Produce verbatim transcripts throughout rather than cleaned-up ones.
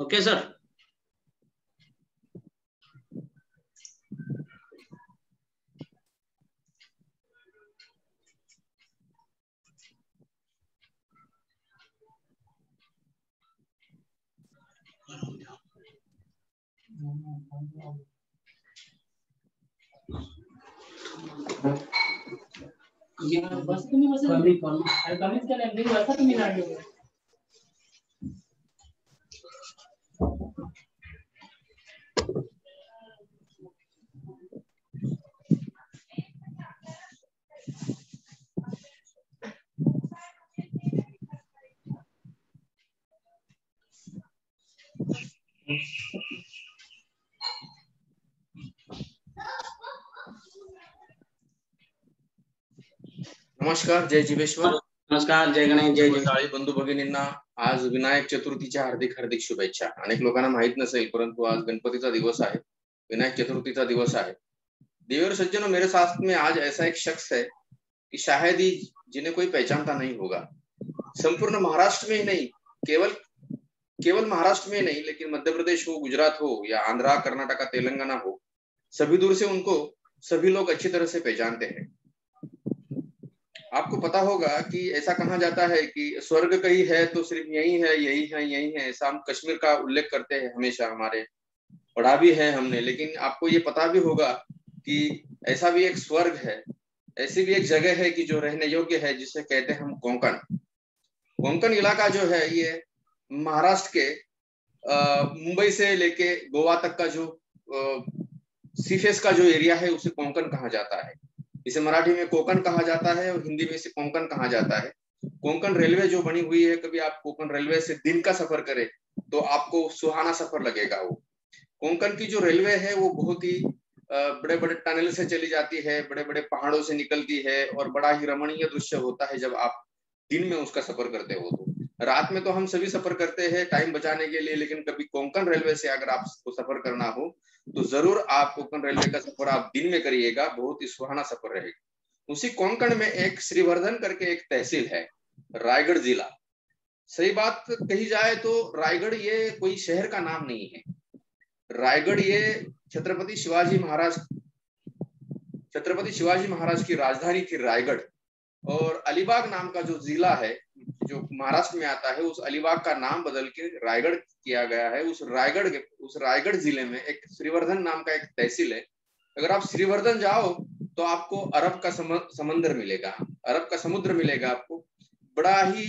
Okay sir. बस तुम्ही बस कमी कमी आणि कमीच केलं मी बस तुम्ही नाही नमस्कार, जय जीवेश्वर. नमस्कार, जय गणेश, जय जय. बंधू भगिनींना आज विनायक चतुर्थीच्या हार्दिक हार्दिक शुभेच्छा. अनेक लोकांना माहित नसेल, परंतु आज गणपतीचा दिवस है, विनायक चतुर्थी का दिवस है. देवर सज्जनों, मेरे साथ में आज ऐसा एक शख्स है कि शायद ही जिन्हें कोई पहचानता नहीं होगा. संपूर्ण महाराष्ट्र में ही नहीं, केवल केवल महाराष्ट्र में नहीं, लेकिन मध्य प्रदेश हो, गुजरात हो या आंध्रा, कर्नाटका, तेलंगाना हो, सभी दूर से उनको सभी लोग अच्छी तरह से पहचानते हैं. आपको पता होगा कि ऐसा कहा जाता है कि स्वर्ग कहीं है तो सिर्फ यही है, यही है, यही है. ऐसा हम कश्मीर का उल्लेख करते हैं हमेशा, हमारे पढ़ा भी है हमने. लेकिन आपको ये पता भी होगा कि ऐसा भी एक स्वर्ग है, ऐसी भी एक जगह है कि जो रहने योग्य है, जिसे कहते हैं हम कोंकण. कोंकण इलाका जो है ये महाराष्ट्र के मुंबई से लेके गोवा तक का जो सीफेस का जो एरिया है उसे कोंकण कहा जाता है. इसे मराठी में कोकण कहा जाता है और हिंदी में इसे कोंकण कहा जाता है. कोंकण रेलवे जो बनी हुई है, कभी आप कोंकण रेलवे से दिन का सफर करें तो आपको सुहाना सफर लगेगा. वो कोंकण की जो रेलवे है वो बहुत ही बड़े बड़े टनल से चली जाती है, बड़े बड़े पहाड़ों से निकलती है और बड़ा ही रमणीय दृश्य होता है जब आप दिन में उसका सफर करते हो. तो रात में तो हम सभी सफर करते हैं टाइम बचाने के लिए, लेकिन कभी कोंकण रेलवे से अगर आपको सफर करना हो तो जरूर आप कोंकण रेलवे का सफर आप दिन में करिएगा, बहुत ही सुहाना सफर रहेगा. उसी कोंकण में एक श्रीवर्धन करके एक तहसील है, रायगढ़ जिला. सही बात कही जाए तो रायगढ़ ये कोई शहर का नाम नहीं है. रायगढ़ ये छत्रपति शिवाजी महाराज छत्रपति शिवाजी महाराज की राजधानी थी रायगढ़. और अलीबाग नाम का जो जिला है जो महाराष्ट्र में आता है, उस अलीबाग का नाम बदल के रायगढ़ किया गया है. उस रायगढ़ के उस रायगढ़ जिले में एक श्रीवर्धन नाम का एक तहसील है. अगर आप श्रीवर्धन जाओ तो आपको अरब का समंदर मिलेगा, अरब का समुद्र मिलेगा आपको. बड़ा ही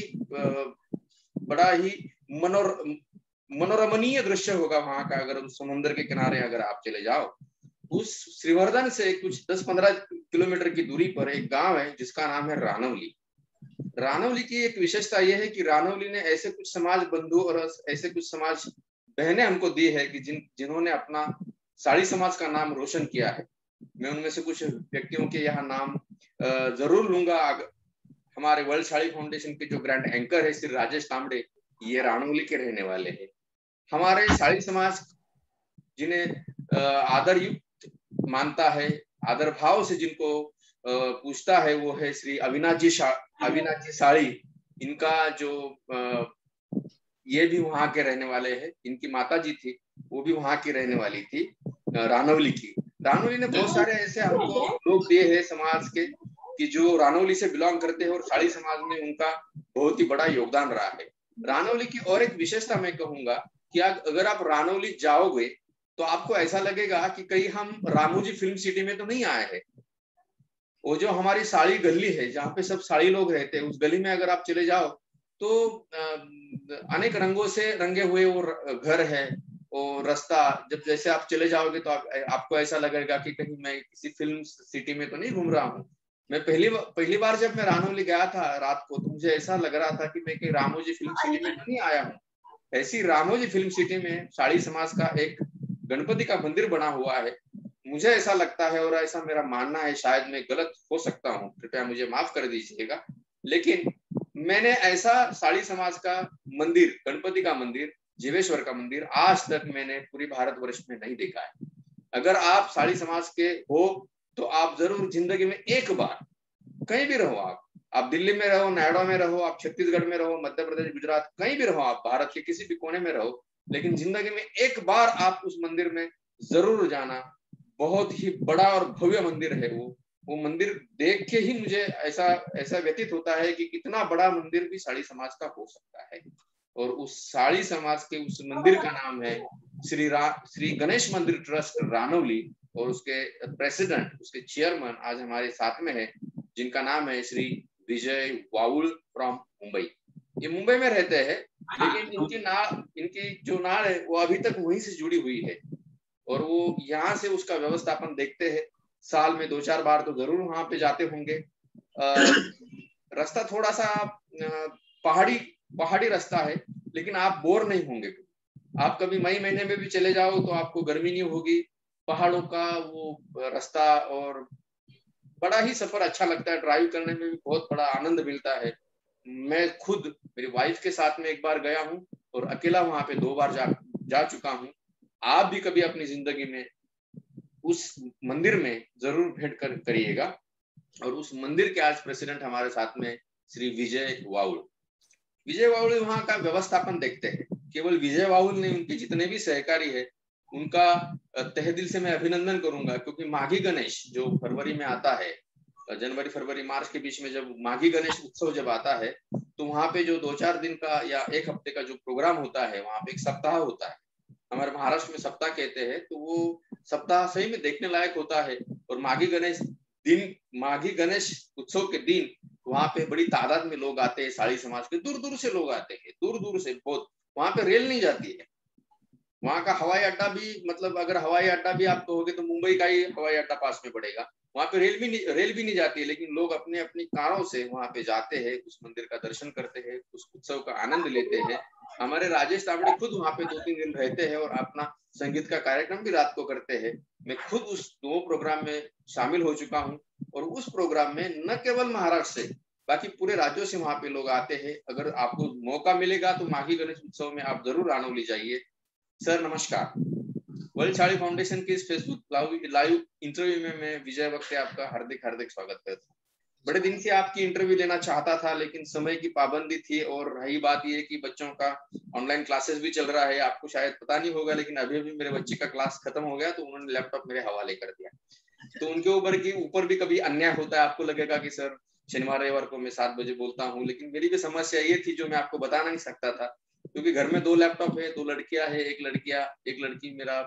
बड़ा ही मनोर मनोरमणीय दृश्य होगा वहां का. अगर उस समुद्र के किनारे अगर आप चले जाओ, उस श्रीवर्धन से कुछ दस पंद्रह किलोमीटर की दूरी पर एक गांव है जिसका नाम है रानवली. रानवली की एक विशेषता यह है कि रानवली ने ऐसे कुछ समाज बंधु और ऐसे कुछ समाज बहनें हमको दी है कि जिन जिन्होंने अपना साड़ी समाज का नाम रोशन किया है. मैं उनमें से कुछ व्यक्तियों के यहाँ नाम जरूर लूंगा. हमारे वर्ल्ड साड़ी फाउंडेशन के जो ग्रैंड एंकर है श्री राजेश तांबड़े, ये रानवली के रहने वाले हैं. हमारे साड़ी समाज जिन्हें आदर युक्त मानता है, आदर भाव से जिनको पूछता है, वो है श्री अविनाश जी अविनाश जी साड़ी. इनका जो ये भी वहां के रहने वाले हैं. इनकी माता जी थी, वो भी वहां की रहने वाली थी, रानवली की. रानवली ने बहुत सारे ऐसे हमको लोग दिए हैं समाज के कि जो रानवली से बिलोंग करते हैं और साड़ी समाज में उनका बहुत ही बड़ा योगदान रहा है. रानवली की और एक विशेषता मैं कहूंगा कि अगर आप रानवली जाओगे तो आपको ऐसा लगेगा कि कहीं हम रामोजी फिल्म सिटी में तो नहीं आए हैं. वो जो हमारी साड़ी गली है जहाँ पे सब साड़ी लोग रहते हैं, उस गली में अगर आप चले जाओ तो अनेक रंगों से रंगे हुए वो घर है, वो रास्ता. जब जैसे आप चले जाओगे तो आप, आपको ऐसा लगेगा कि कहीं मैं किसी फिल्म सिटी में तो नहीं घूम रहा हूँ. मैं पहली पहली बार जब मैं रानवली गया था रात को, तो मुझे ऐसा लग रहा था कि मैं कहीं रामोजी फिल्म सिटी में तो नहीं आया हूँ. ऐसी रामोजी फिल्म सिटी में साड़ी समाज का एक गणपति का मंदिर बना हुआ है. मुझे ऐसा लगता है और ऐसा मेरा मानना है, शायद मैं गलत हो सकता हूँ, कृपया मुझे माफ कर दीजिएगा, लेकिन मैंने ऐसा साड़ी समाज का मंदिर, गणपति का मंदिर, जीवेश्वर का मंदिर आज तक मैंने पूरी भारतवर्ष में नहीं देखा है. अगर आप साड़ी समाज के हो तो आप जरूर जिंदगी में एक बार, कहीं भी रहो आप आप दिल्ली में रहो, नोएडा में रहो, आप छत्तीसगढ़ में रहो, मध्य प्रदेश, गुजरात, कहीं भी रहो आप, भारत के किसी भी कोने में रहो, लेकिन जिंदगी में एक बार आप उस मंदिर में जरूर जाना। बहुत ही बड़ा और भव्य मंदिर है वो वो मंदिर देख के ही मुझे ऐसा ऐसा व्यतीत होता है कि कितना बड़ा मंदिर भी साड़ी समाज का हो सकता है। और उस साड़ी समाज के उस मंदिर का नाम है श्री रा श्री गणेश मंदिर ट्रस्ट रानौली, और उसके प्रेसिडेंट, उसके चेयरमैन आज हमारे साथ में है, जिनका नाम है श्री विजय वाउल फ्रॉम मुंबई। ये मुंबई में रहते हैं, लेकिन इनकी नाल इनकी जो नाल है वो अभी तक वहीं से जुड़ी हुई है, और वो यहाँ से उसका व्यवस्थापन देखते हैं। साल में दो चार बार तो जरूर वहां पे जाते होंगे। रास्ता थोड़ा सा पहाड़ी पहाड़ी रास्ता है, लेकिन आप बोर नहीं होंगे। आप कभी मई महीने में भी चले जाओ तो आपको गर्मी नहीं होगी। पहाड़ों का वो रास्ता और बड़ा ही सफर अच्छा लगता है, ड्राइव करने में भी बहुत बड़ा आनंद मिलता है। मैं खुद मेरी वाइफ के साथ में एक बार गया हूँ और अकेला वहां पे दो बार जा जा चुका हूँ। आप भी कभी अपनी जिंदगी में उस मंदिर में जरूर भेंट कर करिएगा। और उस मंदिर के आज प्रेसिडेंट हमारे साथ में श्री विजय वाउल विजय वाउल वहां का व्यवस्थापन देखते हैं। केवल विजय वाउल नहीं, उनके जितने भी सहकारी है उनका तहे दिल से मैं अभिनंदन करूंगा, क्योंकि माघी गणेश जो फरवरी में आता है, जनवरी फरवरी मार्च के बीच में जब माघी गणेश उत्सव जब आता है, तो वहां पे जो दो चार दिन का या एक हफ्ते का जो प्रोग्राम होता है, वहां पे एक सप्ताह होता है, हमारे महाराष्ट्र में सप्ताह कहते हैं, तो वो सप्ताह सही में देखने लायक होता है। और माघी गणेश दिन माघी गणेश उत्सव के दिन वहां पे बड़ी तादाद में लोग आते हैं, साड़ी समाज के दूर दूर से लोग आते हैं, दूर दूर से बहुत। वहां पे रेल नहीं जाती है, वहां का हवाई अड्डा भी, मतलब अगर हवाई अड्डा भी आप कहोगे तो मुंबई का ही हवाई अड्डा पास में पड़ेगा, वहां पे रेल भी नहीं रेल भी नहीं जाती है, लेकिन लोग अपने अपनी कारों से वहां पे जाते हैं, उस मंदिर का दर्शन करते हैं, उस उत्सव का आनंद लेते हैं। हमारे राजेश तावड़े खुद वहां पे दो तीन दिन रहते हैं और अपना संगीत का कार्यक्रम भी रात को करते हैं। मैं खुद उस दो प्रोग्राम में शामिल हो चुका हूँ, और उस प्रोग्राम में न केवल महाराष्ट्र से बाकी पूरे राज्यों से वहां पे लोग आते हैं। अगर आपको मौका मिलेगा तो माघी गणेश उत्सव में आप जरूर रानौली जाइए। सर नमस्कार, वर्ल्ड साड़ी फाउंडेशन के इस फेसबुक लाइव इंटरव्यू में मैं विजय वक्ते आपका हार्दिक हार्दिक स्वागत करता हूँ। बड़े दिन से आपकी इंटरव्यू लेना चाहता था, लेकिन समय की पाबंदी थी, और रही बात ये कि बच्चों का ऑनलाइन क्लासेस भी चल रहा है। आपको शायद पता नहीं होगा, लेकिन अभी अभी मेरे बच्चे का क्लास खत्म हो गया, तो उन्होंने लैपटॉप मेरे हवाले कर दिया। तो उनके ऊपर की ऊपर भी कभी अन्याय होता है, आपको लगेगा कि सर शनिवार रविवार को मैं सात बजे बोलता हूँ, लेकिन मेरी भी समस्या ये थी जो मैं आपको बता नहीं सकता था, क्योंकि घर में दो लैपटॉप है, दो लड़कियां है, एक लड़कियां एक लड़की मेरा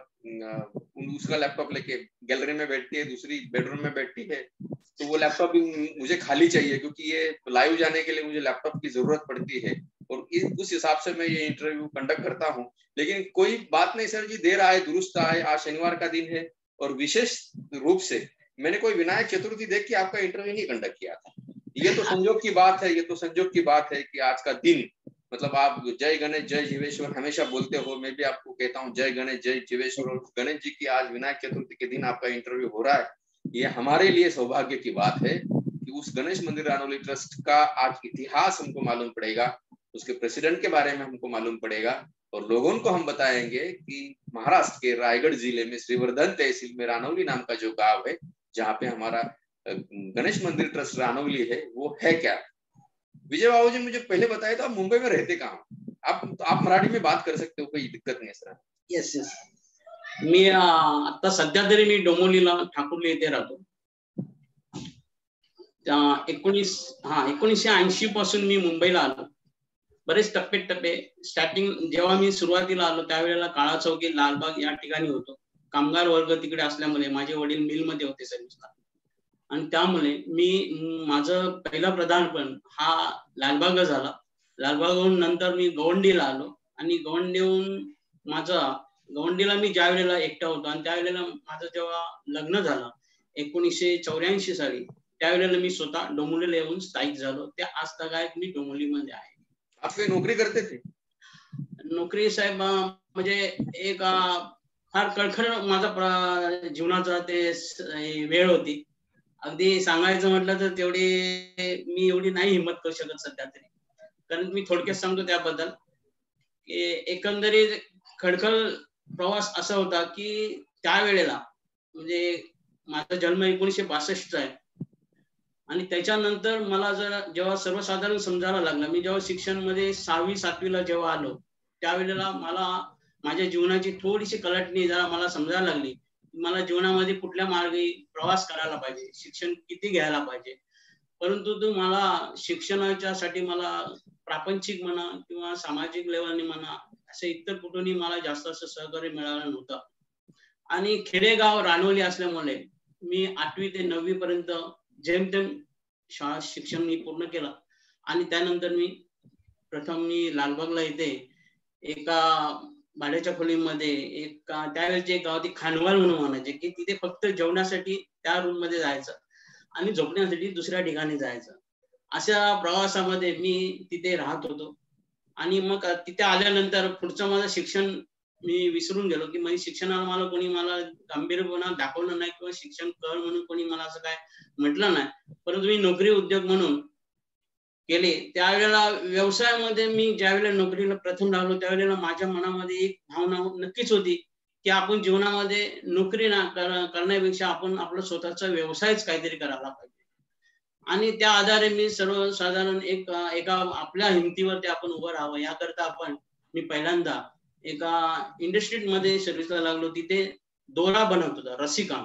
उसका लैपटॉप लेके गैलरी में बैठती है, दूसरी बेडरूम में बैठती है, तो वो लैपटॉप भी मुझे खाली चाहिए, क्योंकि ये लाइव जाने के लिए मुझे लैपटॉप की जरूरत पड़ती है, और इस उस हिसाब से मैं ये इंटरव्यू कंडक्ट करता हूँ। लेकिन कोई बात नहीं सर जी, देर आए दुरुस्त आए, आज शनिवार का दिन है, और विशेष रूप से मैंने कोई विनायक चतुर्थी देख के आपका इंटरव्यू नहीं कंडक्ट किया था। ये तो संजोग की बात है, ये तो संजोग की बात है कि आज का दिन, मतलब आप जय गणेश जय जीवेश्वर हमेशा बोलते हो, मैं भी आपको कहता हूँ जय गणेश जय जीवेश्वर, और गणेश जी की आज विनायक चतुर्थी के दिन आपका इंटरव्यू हो रहा है। ये हमारे लिए सौभाग्य की बात है कि उस गणेश मंदिर रानौली ट्रस्ट का आज इतिहास हमको मालूम पड़ेगा, उसके प्रेसिडेंट के बारे में हमको मालूम पड़ेगा, और लोगों को हम बताएंगे कि महाराष्ट्र के रायगढ़ जिले में श्रीवर्धन तहसील में रानौली नाम का जो गांव है, जहाँ पे हमारा गणेश मंदिर ट्रस्ट रानौली है, वो है क्या। विजय बाबू जी मुझे पहले बताया था, आप मुंबई में रहते कहाँ? आप आप मराठी में बात कर सकते हो, कोई दिक्कत नाही सर। येस येस मी आता सध्या तरी मी डोंबिवलीला ठाकुर्ली येथे राहतो। एकोणीस हा एकोणीसशे ऐंशी पासून मी मुंबईला आलो। बरेच टप्पे टप्पे स्टार्टिंग जेव्हा मी सुरुवातीला आलो त्यावेळेला काळा चौकी लालबाग या ठिकाणी होतो। कामगार वर्ग तिकडे असल्यामुळे माझे वडील मिल मध्ये होते सर्व्हिसला, आणि त्यामुळे मी माझं पहिला प्रधानपण हा लालबाग झाला। लालबागहून नंतर मी गवंडीला आलो, आणि गवंडीहून माझा गवंडीला मी ज्या वेळेला एकटा होतो, आणि त्यावेळेला माझं जेव्हा लग्न झालं एकोणीसशे चौऱ्याऐंशी साली, त्यावेळेला मी स्वतः डोंबिवलीला येऊन स्थायिक झालो। त्या आज तक मी डोंबिवलीमध्ये आहे। आप काही नोकरी करते थे? नोकरी साहेब म्हणजे एक फार कळखळ माझा जीवनाचा ते वेळ होती। अगदी सांगायचं म्हटलं तर तेवढी मी एवढी नाही हिम्मत करू शकत सध्या तरी, कारण मी थोडक्यात सांगतो त्याबद्दल की एकंदरीत खडखळ प्रवास असा होता की त्यावेळेला म्हणजे माझा जन्म एकोणीसशे बासष्ट आहे, आणि त्याच्यानंतर मला जर जेव्हा सर्वसाधारण समजायला लागलं, मी जेव्हा शिक्षण मध्ये सहावी सातवीला जेव्हा आलो त्यावेळेला मला माझ्या जीवनाची थोडीशी कलटणी जरा मला समजायला लागली. मला जीवनामध्ये कुठल्या मार्गे प्रवास करायला पाहिजे, शिक्षण किती घ्यायला पाहिजे. परंतु तो मला शिक्षणाच्या साठी मला प्रापंचिक म्हणा किंवा सामाजिक लेवलनी म्हणा असं इतर कुठूनही मला जास्त असं सहकार्य मिळालं नव्हतं. आणि खेडेगाव रानवली असल्यामुळे मी आठवी ते नववी पर्यंत जेमतेम शाळा शिक्षण मी पूर्ण केलं. आणि त्यानंतर मी प्रथम मी लालबागला इथे एका भाड्याच्या खोलीमध्ये एक त्यावेळेचे एक गाव ती खानवाल म्हणून म्हणायचे की तिथे फक्त जेवणासाठी त्या रूम मध्ये जायचं आणि झोपण्यासाठी दुसऱ्या ठिकाणी जायचं. अशा प्रवासामध्ये मी तिथे राहत होतो. आणि मग तिथे आल्यानंतर पुढचं माझं शिक्षण मी विसरून गेलो की म्हणजे शिक्षणाला मला कोणी मला गंभीरपणा दाखवलं नाही किंवा शिक्षण कर म्हणून कोणी मला असं काय म्हटलं नाही. परंतु मी नोकरी उद्योग म्हणून केले. त्यावेळेला व्यवसायामध्ये मी ज्यावेळेला नोकरीला प्रथम लागलो त्यावेळेला माझ्या मनामध्ये एक भावना नक्कीच होती की आपण जीवनामध्ये नोकरी ना करण्यापेक्षा आपण आपला स्वतःचा व्यवसायच काहीतरी करायला पाहिजे. आणि त्या आधारे मी सर्वसाधारण एक एका आपल्या हिमतीवरती आपण उभं राहावं याकरता आपण मी पहिल्यांदा एका इंडस्ट्रीज मध्ये सर्व्हिसला लागलो. तिथे दोरा बनवत होता, रसिकाम.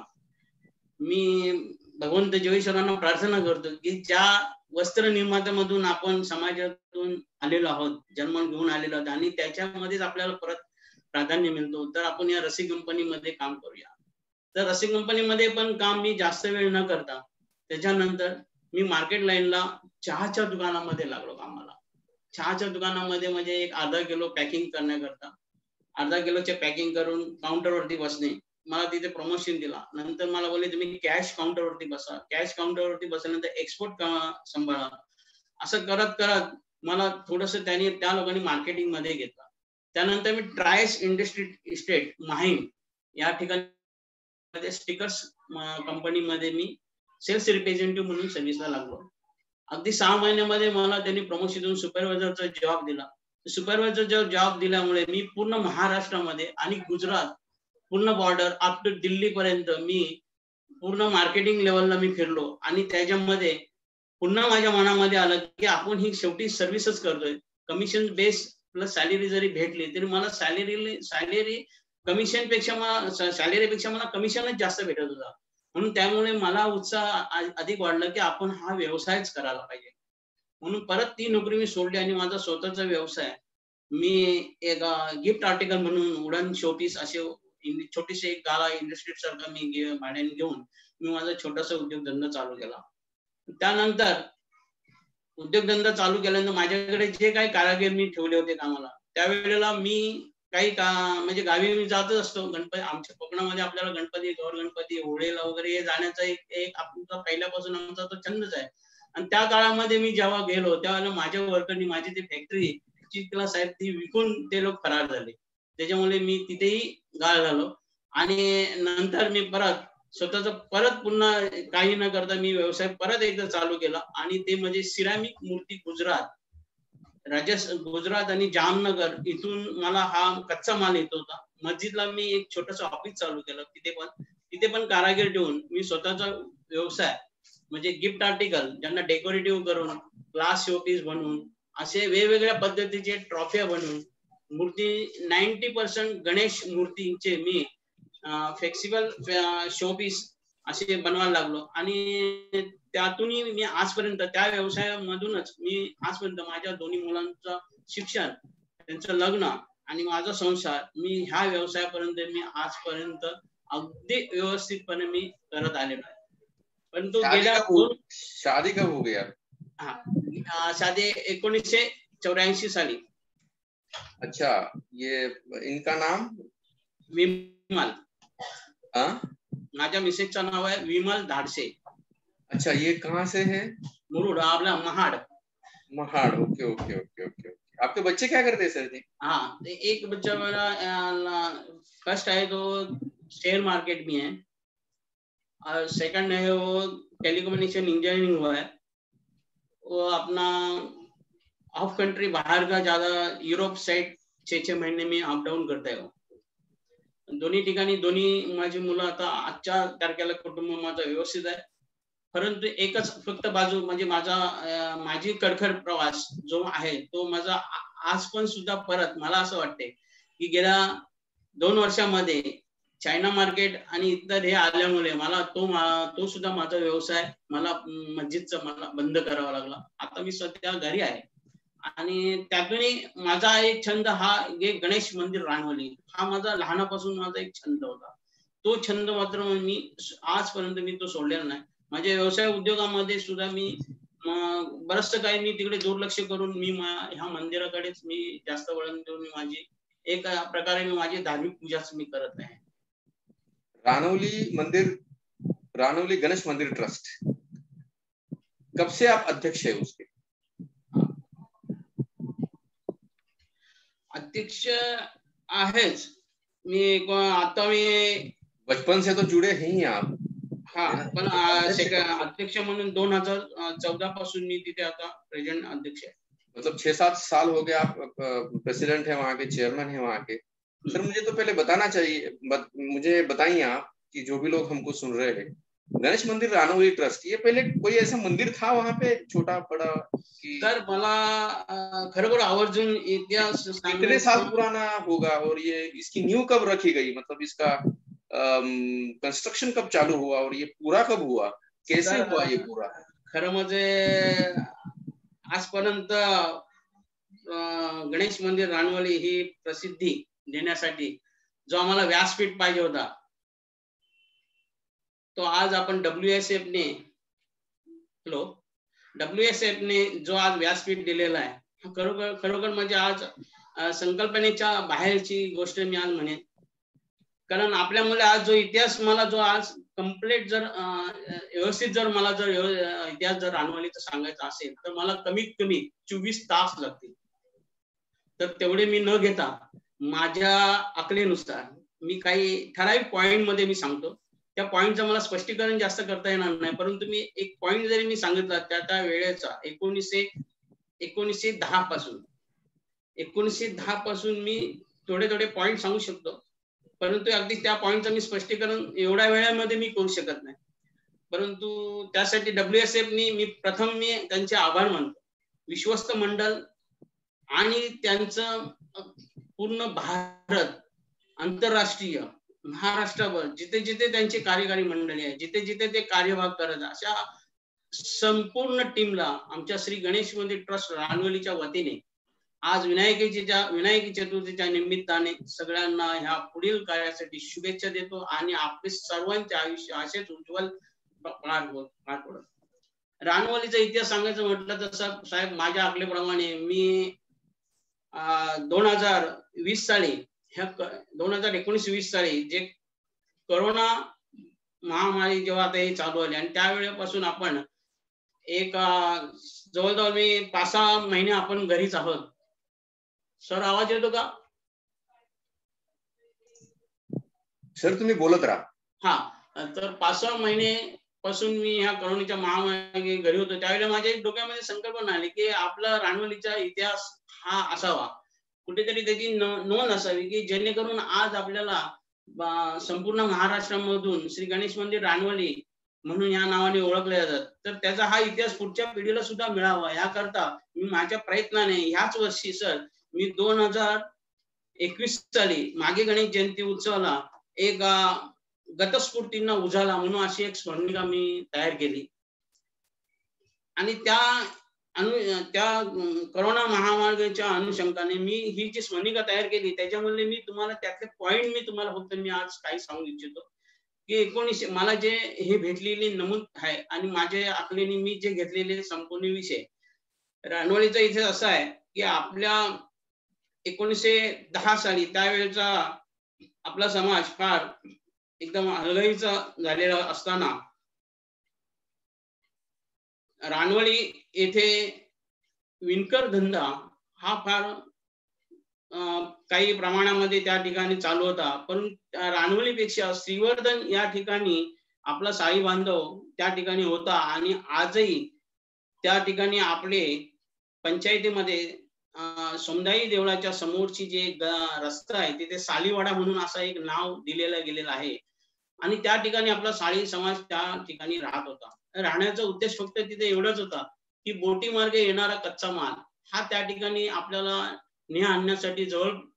मी भगवंत जगेश्वरांना प्रार्थना करतो की ज्या वस्त्र निर्मात्यामधून आपण समाजातून आलेलो आहोत, जन्म घेऊन आलेलो आहोत आणि त्याच्यामध्येच आपल्याला परत प्राधान्य मिळतो, तर आपण या रसिक कंपनीमध्ये काम करूया. तर रसिक कंपनीमध्ये पण काम मी जास्त वेळ न करता त्याच्यानंतर मी मार्केट लाईनला चहाच्या दुकानामध्ये लागलो कामाला. चहाच्या दुकानामध्ये म्हणजे एक अर्धा किलो पॅकिंग करण्याकरता अर्धा किलोचे पॅकिंग करून काउंटरवरती बसणे. मला तिथे प्रमोशन दिला. नंतर मला बोलले तुम्ही कॅश काउंटरवरती बसा. कॅश काउंटरवरती बसल्यानंतर एक्सपोर्ट सांभाळा. असं करत करत मला थोडस त्यांनी त्या लोकांनी मार्केटिंग मध्ये घेतलं. त्यानंतर मी ट्रायस इंडस्ट्री इस्टेट माहीम या ठिकाणी स्टिकर्स कंपनीमध्ये मी सेल्स रिप्रेझेंटेटिव्ह म्हणून सर्व्हिसला लागलो. अगदी सहा महिन्यामध्ये मला त्यांनी प्रमोशन देऊन सुपरवायझरचा जॉब दिला. सुपरवायझर जॉब दिल्यामुळे मी पूर्ण महाराष्ट्रामध्ये आणि गुजरात पूर्ण बॉर्डर अप टू दिल्ली पर्यंत मी पूर्ण मार्केटिंग लेवलला मी फिरलो. आणि त्याच्यामध्ये पुन्हा माझ्या मनामध्ये आलं की आपण ही शेवटी सर्व्हिसच करतोय. कमिशन बेस प्लस सॅलरी जरी भेटली तरी मला सॅलरी सॅलरी कमिशन पेक्षा मला सॅलरीपेक्षा मला कमिशनच जास्त भेटत होता. म्हणून त्यामुळे मला उत्साह अधिक वाढला की आपण हा व्यवसायच करायला पाहिजे. म्हणून परत ती नोकरी मी सोडली आणि माझा स्वतःचा व्यवसाय मी एक गिफ्ट आर्टिकल म्हणून वुडन शोपीस असे छोटीशी एक गाला इंडस्ट्री सारखा मी भाड्याने घेऊन मी माझा छोटासा उद्योगधंदा चालू केला. त्यानंतर उद्योगधंदा चालू केल्यानंतर माझ्याकडे जे काही कारागीर मी ठेवले होते कामाला त्यावेळेला मी काही का म्हणजे गावी मी जातच असतो. गणपती आमच्या कोकणामध्ये आपल्याला गणपती गौर गणपती होळीला वगैरे हे जाण्याचा एक एक आपला पहिल्यापासून आमचा तो छंदच आहे. आणि त्या काळामध्ये मी जेव्हा गेलो त्यावेळेला माझ्या वर्करनी माझी ती फॅक्टरी चितला साहेब ती विकून ते लोक फरार झाले. त्याच्यामुळे मी तिथेही गाळ झालो. आणि नंतर मी परत स्वतःच परत पुन्हा काही न करता मी व्यवसाय परत एकदा चालू केला. आणि ते म्हणजे सिरामिक मूर्ती गुजरात राजस्थान गुजरात आणि जामनगर इथून मला हा कच्चा माल येत होता. मस्जिदला मी एक छोटस ऑफिस चालू केलं. तिथे पण तिथे पण कारागीर ठेवून मी स्वतःचा व्यवसाय म्हणजे गिफ्ट आर्टिकल ज्यांना डेकोरेटिव्ह करून ग्लास शोपीस बनवून असे वेगवेगळ्या पद्धतीचे ट्रॉफ्या बनवून मूर्ती नाईन्टी पर्सेंट गणेश मूर्तींचे मी फ्लेक्सिबल शोपीस असे बनवायला लागलो. आणि त्यातूनही मी आजपर्यंत त्या व्यवसायामधूनच मी आजपर्यंत माझ्या दोन्ही मुलांचं शिक्षण त्यांचं लग्न आणि माझा संसार मी ह्या व्यवसायापर्यंत मी आजपर्यंत अगदी व्यवस्थितपणे मी करत आलेलो आहे. परंतु गेल्या शादी कब हो गया? हाँ शादी एकोणीसशे चौऱ्याऐंशी साली. अच्छा, ये इनका नाम विमल. हाँ माझ्या मिसेसचं नाव आहे विमल धाडसे. अच्छा, ये कहाँ से है? मुरुड आपला Mahad. Mahad, okay okay okay okay. आपके बच्चे क्या करते हैं सर जी? हाँ, एक बच्चा मेरा फर्स्ट है तो शेयर मार्केट में है और सेकंड है वो टेलीकम्युनिकेशन इंजीनियरिंग हुआ है. वो अपना ऑफ कंट्री बाहर का ज्यादा युरोप साइड छह छह महीने में अप डाऊन करता है. दोन्ही ठिकाणी दोन्ही माझी मुलं आता आजच्या तारखेला कुटुंब माझं व्यवस्थित आहे. परंतु एकच फक्त बाजू म्हणजे माझा माझी कडखड प्रवास जो आहे तो माझा आज पण सुद्धा परत मला असं वाटते की गेल्या दोन वर्षामध्ये चायना मार्केट आणि इतर हे आल्यामुळे मला तो तो सुद्धा माझा व्यवसाय मला मस्जिदचा मला बंद करावा लागला. आता मी सध्या घरी आहे आणि त्यातूनही माझा एक छंद हा एक गणेश मंदिर रानवली हा माझा लहानापासून माझा एक छंद होता. तो छंद मात्र मी आजपर्यंत मी तो सोडलेला नाही. माझ्या व्यवसाय उद्योगामध्ये सुद्धा मी बरंचसं काही मी तिकडे दुर्लक्ष करून मी ह्या मंदिराकडेच मी जास्त वळण देऊन मी माझी एक प्रकारे मी माझी धार्मिक पूजाच मी करत आहे. रानौली मंदिर, रानौली गणेश मंदिर ट्रस्ट, कब से आप अध्यक्ष है उसके? अध्यक्ष आहेच मी, आता मी बचपन से तो जुड़े हैं ही आप. हाँ, पण अध्यक्ष म्हणून दोन हजार चौदह पासून मी तिथे आता प्रेजेंट अध्यक्ष है. मतलब छह सात साल हो गए आप प्रेसिडेंट है वहाँ के, चेयरमैन है वहाँ के. सर मुझे तो पहले बताना चाहिए, बत, मुझे बताइए आप कि जो भी लोग हमको सुन रहे हैं, गणेश मंदिर रानौली ट्रस्ट, ये पहले कोई ऐसा मंदिर था वहाँ पे छोटा बड़ा कि? सर मला खरोखर आवर्जून इतिहास कितने साल पुराना होगा और ये इसकी नींव कब रखी गई, मतलब इसका कंस्ट्रक्शन कब चालू हुआ और ये पूरा कब हुआ, कैसे हुआ ये पूरा? खरं म्हणजे आजपर्यंत गणेश मंदिर रानवली ही प्रसिद्धी देण्यासाठी जो आम्हाला व्यासपीठ पाहिजे होता तो आज आपण डब्ल्यू एस एफ ने हॅलो डब्ल्यू एस एफ ने जो आज व्यासपीठ दिलेला आहे खरोखर खरोखर म्हणजे आज संकल्पनेच्या बाहेरची गोष्ट मी आज म्हणेन. कारण आपल्या मुले आज जो इतिहास मला जो आज कम्प्लीट जर व्यवस्थित जर मला जर इतिहास जर रानवलीचा सांगायचा असेल तर मला कमीत कमी चोवीस तास लागतील. तर तेवढे मी न घेता माझ्या आकलेनुसार मी काही ठराविक पॉइंट मध्ये मी सांगतो. त्या पॉइंटचं मला स्पष्टीकरण जास्त करता येणार नाही, परंतु मी एक पॉइंट जरी मी सांगितला त्या त्या वेळेचा एकोणीसशे एकोणीसशे दहा पासून एकोणीसशे दहा पासून मी थोडे थोडे पॉइंट सांगू शकतो, परंतु अगदी त्या पॉइंटचं मी स्पष्टीकरण एवढ्या वेळामध्ये मी करू शकत नाही. परंतु त्यासाठी डब्ल्यू एस एफ नी मी प्रथम मी त्यांचे आभार मानतो. विश्वस्त मंडळ आणि त्यांचं पूर्ण भारत, आंतरराष्ट्रीय, महाराष्ट्रावर जिथे जिथे त्यांची कार्यकारी मंडळी आहे, जिथे जिथे ते कार्यभाग करत अशा संपूर्ण टीमला आमच्या श्री गणेश मंदिर ट्रस्ट रानवलीच्या वतीने आज विनायकीच्या विनायकी चतुर्थीच्या निमित्ताने सगळ्यांना ह्या पुढील कार्यासाठी शुभेच्छा देतो आणि आपले सर्वांचे आयुष्य असेच उज्ज्वल पार पडो. रानवलीचा इतिहास सांगायचं म्हटलं तर साहेब माझ्या आकलेप्रमाणे मी दोन हजार वीस साली ह्या दोन हजार एकोणीस वीस साली जे कोरोना महामारी जेव्हा आता हे चालू आली आणि त्यावेळेपासून आपण एक जवळजवळ मी पाच सहा महिने आपण घरीच आहोत. सर आवाज येतो का? सर तुम्ही बोलत राहा. हा, तर पाच सहा महिने पासून मी ह्या कोरोनाच्या महामारी घरी होतो. त्यावेळेला माझ्या डोक्यामध्ये संकल्पना आली की आपला रानवलीचा इतिहास हा असावा, कुठेतरी त्याची नोंद असावी की जेणेकरून आज आपल्याला संपूर्ण महाराष्ट्रामधून श्री गणेश मंदिर रानवली म्हणून या नावाने ओळखले जातात. तर त्याचा हा इतिहास पुढच्या पिढीला सुद्धा मिळावा याकरता मी माझ्या प्रयत्नाने ह्याच वर्षी सर मी दोन हजार एकवीस साली मागे गणेश जयंती उत्सवाला एक गतस्फूर्तींना उजाला म्हणून अशी एक स्मरणिका मी तयार केली आणि त्या अनु त्या कोरोना महामारीच्या अनुषंगाने मी ही जी स्मरणिका तयार केली त्याच्यामध्ये मी तुम्हाला त्यातले पॉइंट मी तुम्हाला फक्त मी आज काही सांगू इच्छितो की एकोणीसशे मला जे हे भेटलेले नमूद आहे आणि माझ्या आकलेने मी जे घेतलेले संपूर्ण विषय रानवलीचा इथे असा आहे की आपल्या एकोणीसशे दहा साली त्यावेळेचा आपला समाज फार एकदम हलगईचा झालेला असताना रानवली येथे विणकर धंदा हा फार काही प्रमाणामध्ये त्या ठिकाणी चालू होता, पण रानवलीपेक्षा श्रीवर्धन या ठिकाणी आपला साई बांधव त्या ठिकाणी होता आणि आजही त्या ठिकाणी आपले पंचायतीमध्ये समुदायी देवळाच्या समोरची जे रस्ता आहे तिथे सालीवाडा म्हणून असं एक नाव दिलेलं गेलेलं आहे आणि त्या ठिकाणी आपला साळी समाज त्या ठिकाणी राहत होता. राहण्याचा उद्देश फक्त तिथे एवढाच होता की बोटी मार्गे येणारा कच्चा माल हा त्या ठिकाणी आपल्याला ने आणण्यासाठी जवळ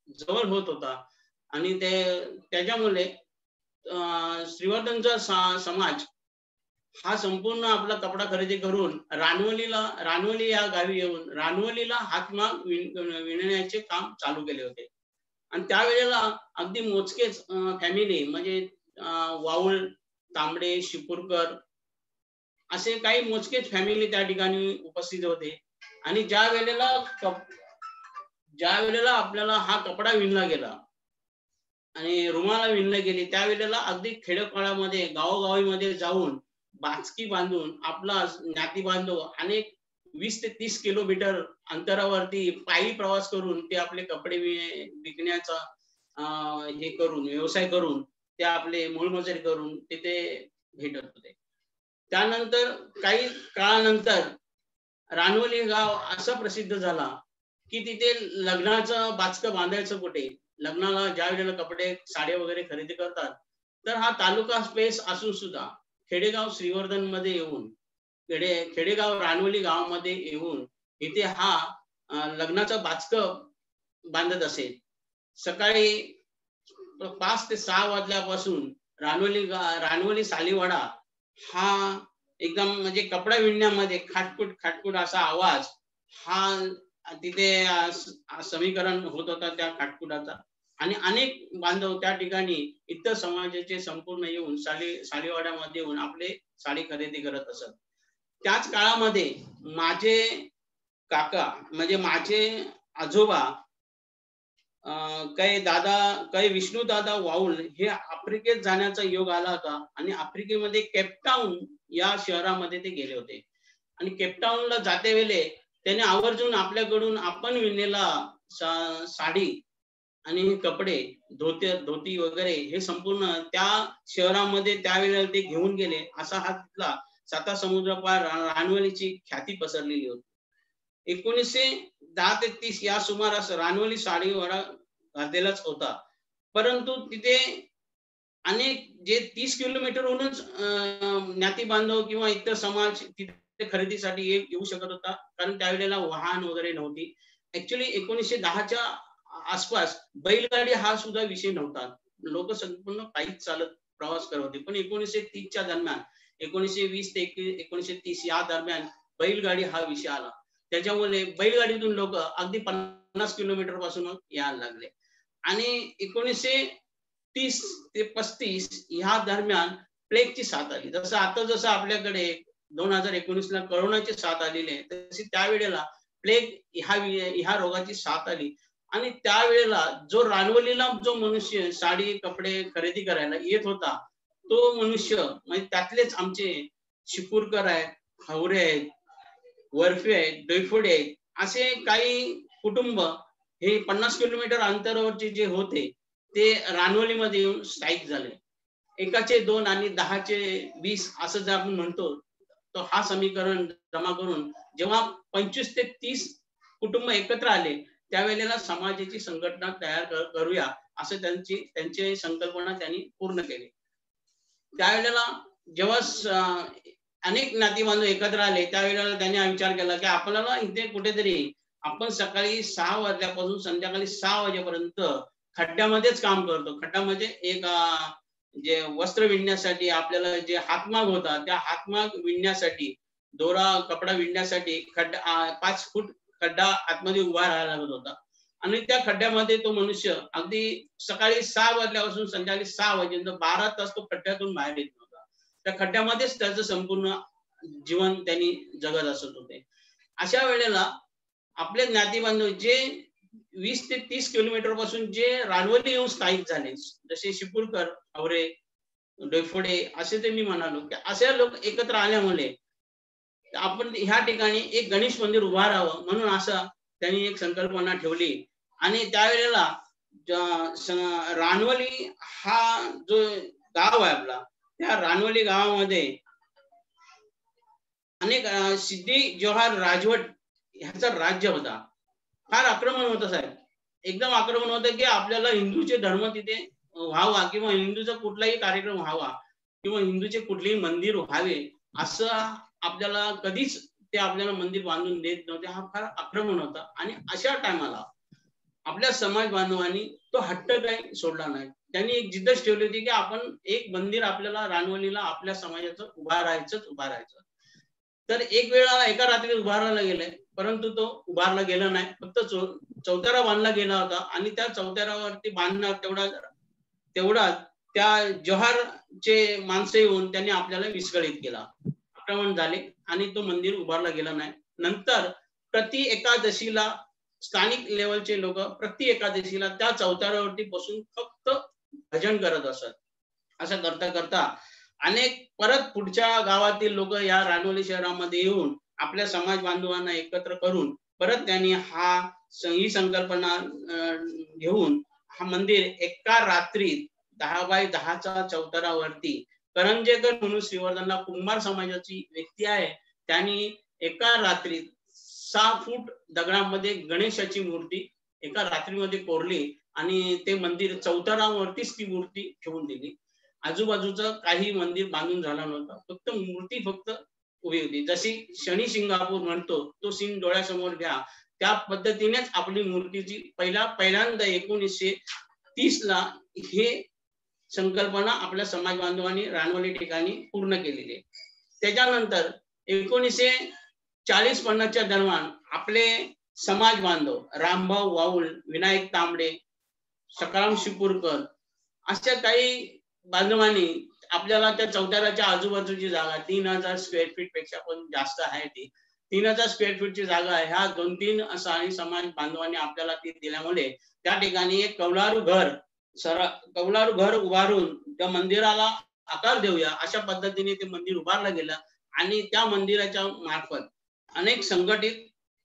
जवळ होत होता आणि ते त्याच्यामुळे श्रीवर्धनचा समाज हा संपूर्ण आपला कपडा खरेदी करून रानवलीला रानवली या गावी येऊन रानवलीला हातमाग विणण्याचे काम चालू केले होते. आणि त्यावेळेला अगदी मोजकेच फॅमिली म्हणजे वाऊळ, तांबडे, शिपूरकर असे काही मोजकेच फॅमिली त्या ठिकाणी उपस्थित होते. आणि ज्या वेळेला ज्या वेळेला आपल्याला हा कपडा विणला गेला आणि रुमाला विणले गेले त्यावेळेला अगदी खेड्यापाड्यामध्ये गावोगावीमध्ये जाऊन बाचकी बांधून आपला ज्ञाती बांधव अनेक वीस ते तीस किलोमीटर अंतरावरती पायी प्रवास करून ते आपले कपडे विकण्याचा हे करून व्यवसाय करून ते आपले मोलमजुरी करून तिथे भेटत होते. त्यानंतर काही काळानंतर रानवली गाव असं प्रसिद्ध झाला की तिथे लग्नाचं बाचकं बांधायचं कुठे, लग्नाला ज्या वेळेला कपडे साडे वगैरे खरेदी करतात तर हा तालुका स्पेस असून सुद्धा खेडेगाव श्रीवर्धन मध्ये येऊन खेडे खेडेगाव रानवली गावामध्ये येऊन इथे हा लग्नाचं बाचकं बांधत असे. सकाळी पाच ते सहा वाजल्यापासून रानवली रानवली सालीवाडा हा एकदम म्हणजे कपडा विणण्यामध्ये खाटकूट खाटकूट असा आवाज हा तिथे समीकरण होत होता त्या खाटकुटाचा. आणि अनेक बांधव त्या ठिकाणी इतर समाजाचे संपूर्ण येऊन साली सालीवाड्यामध्ये येऊन आपले साडी खरेदी करत असत. त्याच काळामध्ये माझे काका म्हणजे माझे आजोबा काही दादा काही विष्णू दादा वाऊल हे आफ्रिकेत जाण्याचा योग आला होता आणि आफ्रिकेमध्ये केपटाऊन या शहरामध्ये ते गेले होते. आणि केपटाऊनला जाते वेळे त्याने आवर्जून आपल्याकडून आपण विणलेला साडी आणि कपडे धोती धोती वगैरे हे संपूर्ण त्या शहरामध्ये त्यावेळेला ते घेऊन गेले. असा हा तिथला साता समुद्र पार रानवलीची ख्याती पसरलेली होती. एकोणीसशे दहा ते तीस या सुमारास रानवली साडीवाडा घातलेलाच होता. परंतु तिथे अनेक जे तीस किलोमीटरहूनच ज्ञाती बांधव किंवा इतर समाज तिथे खरेदीसाठी येऊ शकत होता कारण त्यावेळेला वाहन वगैरे नव्हती. ऍक्च्युली एकोणीसशे दहाच्या आसपास बैलगाडी हा सुद्धा विषय नव्हता. लोक संपूर्ण पायीच चालत प्रवास करत होते. पण एकोणीसशे तीसच्या दरम्यान एकोणीसशे वीस ते एकोणीसशे तीस या दरम्यान बैलगाडी हा विषय आला. त्याच्यामुळे बैलगाडीतून लोक अगदी पन्नास किलोमीटर पासून यायला लागले. आणि एकोणीसशे तीस ते पस्तीस या दरम्यान प्लेगची साथ आली. जसं आता जसं आपल्याकडे दोन हजार एकोणीस ला करोनाची साथ आलेली आहे तशी त्यावेळेला प्लेग ह्या ह्या रोगाची साथ आली. आणि त्यावेळेला जो रानवलीला जो मनुष्य साडी कपडे खरेदी करायला येत होता तो मनुष्य म्हणजे त्यातलेच आमचे शिपूरकर आहेत, हावरे आहेत, वरफे आहेत, डोईफोडे आहेत असे काही कुटुंब हे पन्नास किलोमीटर अंतरावरचे जे होते ते रानवलीमध्ये येऊन स्थायिक झाले. एकाचे दोन आणि दहाचे वीस असं जर आपण म्हणतो तो हा समीकरण जमा करून जेव्हा पंचवीस ते तीस कुटुंब एकत्र आले त्यावेळेला समाजाची संघटना तयार करूया असं त्यांची त्यांची संकल्पना त्यांनी पूर्ण केली. त्यावेळेला जेव्हा अनेक नाती बांधव एकत्र आले त्यावेळेला त्यांनी हा विचार केला की आपल्याला इथे कुठेतरी आपण सकाळी सहा वाजल्यापासून संध्याकाळी सहा वाजेपर्यंत खड्ड्यामध्येच काम करतो. खड्डा म्हणजे एक जे वस्त्र विणण्यासाठी आपल्याला जे हातमाग होता त्या हातमाग विणण्यासाठी दोरा कपडा विणण्यासाठी खड्डा पाच फूट खड्डा आतमध्ये उभा राहायला लागत होता. आणि त्या खड्ड्यामध्ये तो मनुष्य अगदी सकाळी सहा वाजल्यापासून संध्याकाळी सहा वाजेपर्यंत बारा तास तो खड्ड्यातून बाहेर येत नव्हता. त्या खड्ड्यामध्येच त्याचं संपूर्ण जीवन त्यांनी जगत असत होते. अशा वेळेला आपले ज्ञाती बांधव जे वीस ते तीस किलोमीटर पासून जे रानवली येऊन स्थायिक झाले जसे शिपूरकर, हावरे, डोईफोडे असे ते मी म्हणालो की असे लोक एकत्र आल्यामुळे आपण ह्या ठिकाणी एक गणेश मंदिर उभा राहावं म्हणून असं त्यांनी एक संकल्पना ठेवली. आणि त्यावेळेला रानवली हा जो गाव आहे आपला त्या रानवली गावामध्ये अनेक सिद्धी जोहार राजवट ह्याचा राज्य होता. फार आक्रमण होतं साहेब, एकदम आक्रमण होतं की आपल्याला हिंदूचे धर्म तिथे व्हावा किंवा हिंदूचा कुठलाही कार्यक्रम व्हावा किंवा हिंदूचे कुठलेही मंदिर व्हावे असं आपल्याला कधीच ते आपल्याला मंदिर बांधून देत नव्हते. हा फार आक्रमण होता. आणि अशा टायमाला आपल्या समाज बांधवांनी तो हट्ट काही सोडला नाही. त्यांनी एक जिद्दच ठेवली होती की आपण एक मंदिर आपल्याला रानवलीला आपल्या समाजाचं उभा राहायचंच उभा राहायचं. तर एक वेळा एका रात्री उभारला गेलाय, परंतु तो उभारला गेला नाही. फक्त चौतारा बांधला गेला होता आणि त्या चौतारावरती बांधणार तेवढा तेवढा त्या जव्हारचे माणसं येऊन त्यांनी आपल्याला विस्कळीत केला, आक्रमण झाले आणि तो मंदिर उभारला गेला नाही. नंतर प्रति एकादशीला स्थानिक लेवलचे लोक प्रति एकादशीला त्या चौतारावरती बसून फक्त भजन करत असत. असं करता करता अनेक परत पुढच्या गावातील लोक या रानवली शहरामध्ये येऊन आपल्या समाज बांधवांना एकत्र करून परत त्यांनी हा ही संकल्पना घेऊन हा मंदिर एका रात्रीत दहा बाय दहाचा चौतारावरती करंजेकर म्हणून श्रीवर्धनला कुंभार समाजाची व्यक्ती आहे, त्यांनी एका रात्रीत सहा फूट दगडामध्ये गणेशाची मूर्ती एका रात्रीमध्ये कोरली आणि ते मंदिर चौतारावरतीच ती मूर्ती ठेवून दिली. आजूबाजूचं काही मंदिर बांधून झाला नव्हता, फक्त मूर्ती फक्त उभी होती. जशी शनी शिंगापूर म्हणतो तो सीन डोळ्यासमोर घ्या, त्या पद्धतीनेच आपली मूर्तीची पहिला पहिल्यांदा एकोणीसशे तीस ला हे संकल्पना आपल्या समाज बांधवांनी रानवली ठिकाणी पूर्ण केलेली आहे. त्याच्यानंतर एकोणीसशे चाळीस पन्नासच्या दरम्यान आपले समाज बांधव रामभाऊ वाऊल, विनायक तांबडे, सकाराम शिपूरकर अशा काही बांधवांनी आपल्याला त्या चौताराच्या आजूबाजूची जागा तीन हजार स्क्वेअर फीट पेक्षा पण जास्त आहे, ती तीन हजार स्क्वेअर फीटची जागा आहे. ह्या दोन तीन असा समाज बांधवांनी आपल्याला ती दिल्यामुळे त्या ठिकाणी एक कौलारू घर सर कौलारू घर उभारून त्या मंदिराला आकार देऊया अशा पद्धतीने ते मंदिर उभारलं गेलं आणि त्या मंदिराच्या मार्फत अनेक संघटित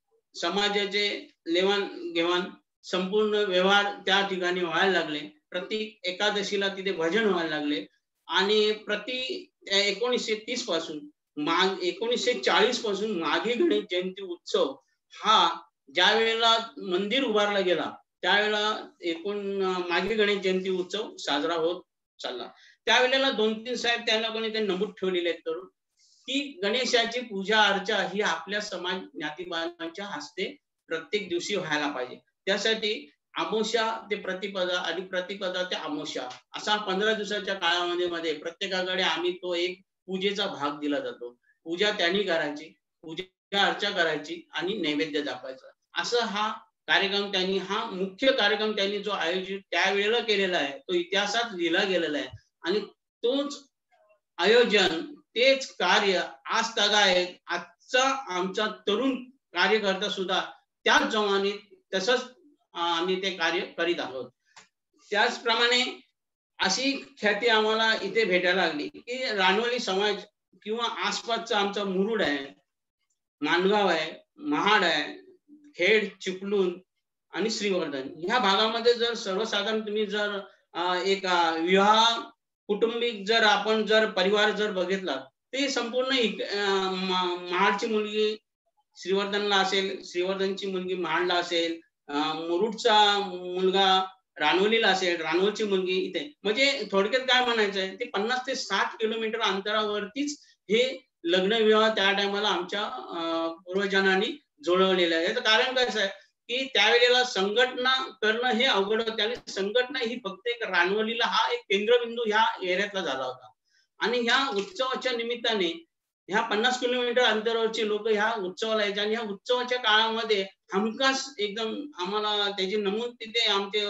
समाजाचे लेवाण घेवाण संपूर्ण व्यवहार त्या ठिकाणी व्हायला लागले. प्रति एकादशीला तिथे भजन व्हायला लागले आणि प्रति एकोणीसशे तीस पासून माग एकोणीसशे चाळीस पासून माघी गणेश जयंती उत्सव हा ज्या वेळेला मंदिर उभारला गेला त्यावेळेला एकूण माघी गणेश जयंती उत्सव साजरा होत चालला. त्यावेळेला दोन तीन साहेब त्या लोकांनी ते नमूद ठेवलेले आहेत करून की गणेशाची पूजा अर्चा ही आपल्या समाज ज्ञाती बांधवांच्या हस्ते प्रत्येक दिवशी व्हायला पाहिजे. त्यासाठी अमावस्या ते प्रतिपदा आणि प्रतिपदा ते अमावस्या असा पंधरा दिवसाच्या काळामध्ये मध्ये प्रत्येकाकडे आम्ही तो एक पूजेचा भाग दिला जातो. पूजा त्यांनी करायची, पूजा अर्चा करायची आणि नैवेद्य दाखवायचा. असं हा कार्यक्रम त्यांनी हा मुख्य कार्यक्रम त्यांनी जो आयोजित त्यावेळेला केलेला आहे तो इतिहासात लिहिला गेलेला आहे आणि तोच आयोजन तेच कार्य आज तागायत आजचा आमचा तरुण कार्यकर्ता सुद्धा त्याच जोमाने तसंच आम्ही ते कार्य करीत आहोत. त्याचप्रमाणे अशी ख्याती आम्हाला इथे भेटायला लागली की रानवली समाज किंवा आसपासचा आमचा मुरुड आहे, माणगाव आहे, महाड आहे, खेड, चिपळूण आणि श्रीवर्धन ह्या भागामध्ये जर सर्वसाधारण तुम्ही जर एक विवाह कुटुंबिक जर आपण जर परिवार जर बघितला ते संपूर्ण महाडची मुलगी श्रीवर्धनला असेल, श्रीवर्धनची मुलगी महाडला असेल, मुरुडचा मुलगा रानवलीला असेल, रानवलची मुलगी इथे. म्हणजे थोडक्यात काय म्हणायचंय ते पन्नास ते साठ किलोमीटर अंतरावरतीच हे लग्न विवाह त्या टायमाला आमच्या पूर्वजांनी जुळवलेलं आहे. याचं कारण कसं आहे की त्यावेळेला संघटना करणं हे अवघड होतं आणि संघटना ही फक्त एक रानवलीला हा एक केंद्रबिंदू ह्या एरियातला झाला होता आणि ह्या उत्सवाच्या निमित्ताने ह्या पन्नास किलोमीटर अंतरावरची लोक ह्या उत्सवाला यायचे आणि ह्या उत्सवाच्या काळामध्ये हमखास एकदम आम्हाला त्याची नमूद तिथे आमचे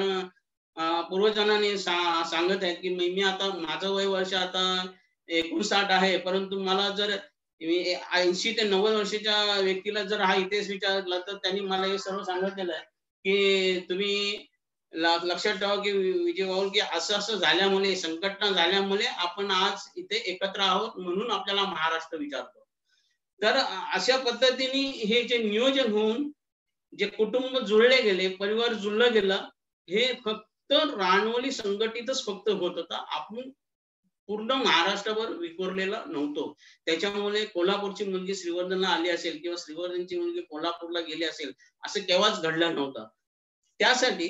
पूर्वजांनी सा, सांगत आहेत की मी आता माझं वय वर्ष आता एकोणसाठ आहे, परंतु मला जर ऐंशी ते नव्वद वर्षाच्या व्यक्तीला जर हा इतिहास विचारला तर त्यांनी मला हे सर्व सांगितलेलं आहे की तुम्ही लक्षात ठेवा की विजय भाऊ की असं असं झाल्यामुळे संघटना झाल्यामुळे आपण आज इथे एकत्र आहोत म्हणून आपल्याला महाराष्ट्र विचारतो. तर अशा पद्धतीने हे जे नियोजन होऊन जे कुटुंब जुळले गेले, परिवार जुळलं गेलं, हे फक्त रानवली संघटितच फक्त होत होता. आपण पूर्ण महाराष्ट्रभर विखुरलेला नव्हतो. त्याच्यामुळे कोल्हापूरची मुलगी श्रीवर्धनला आली असेल किंवा श्रीवर्धनची मुलगी कोल्हापूरला गेली असेल असं केव्हाच घडलं नव्हतं. त्यासाठी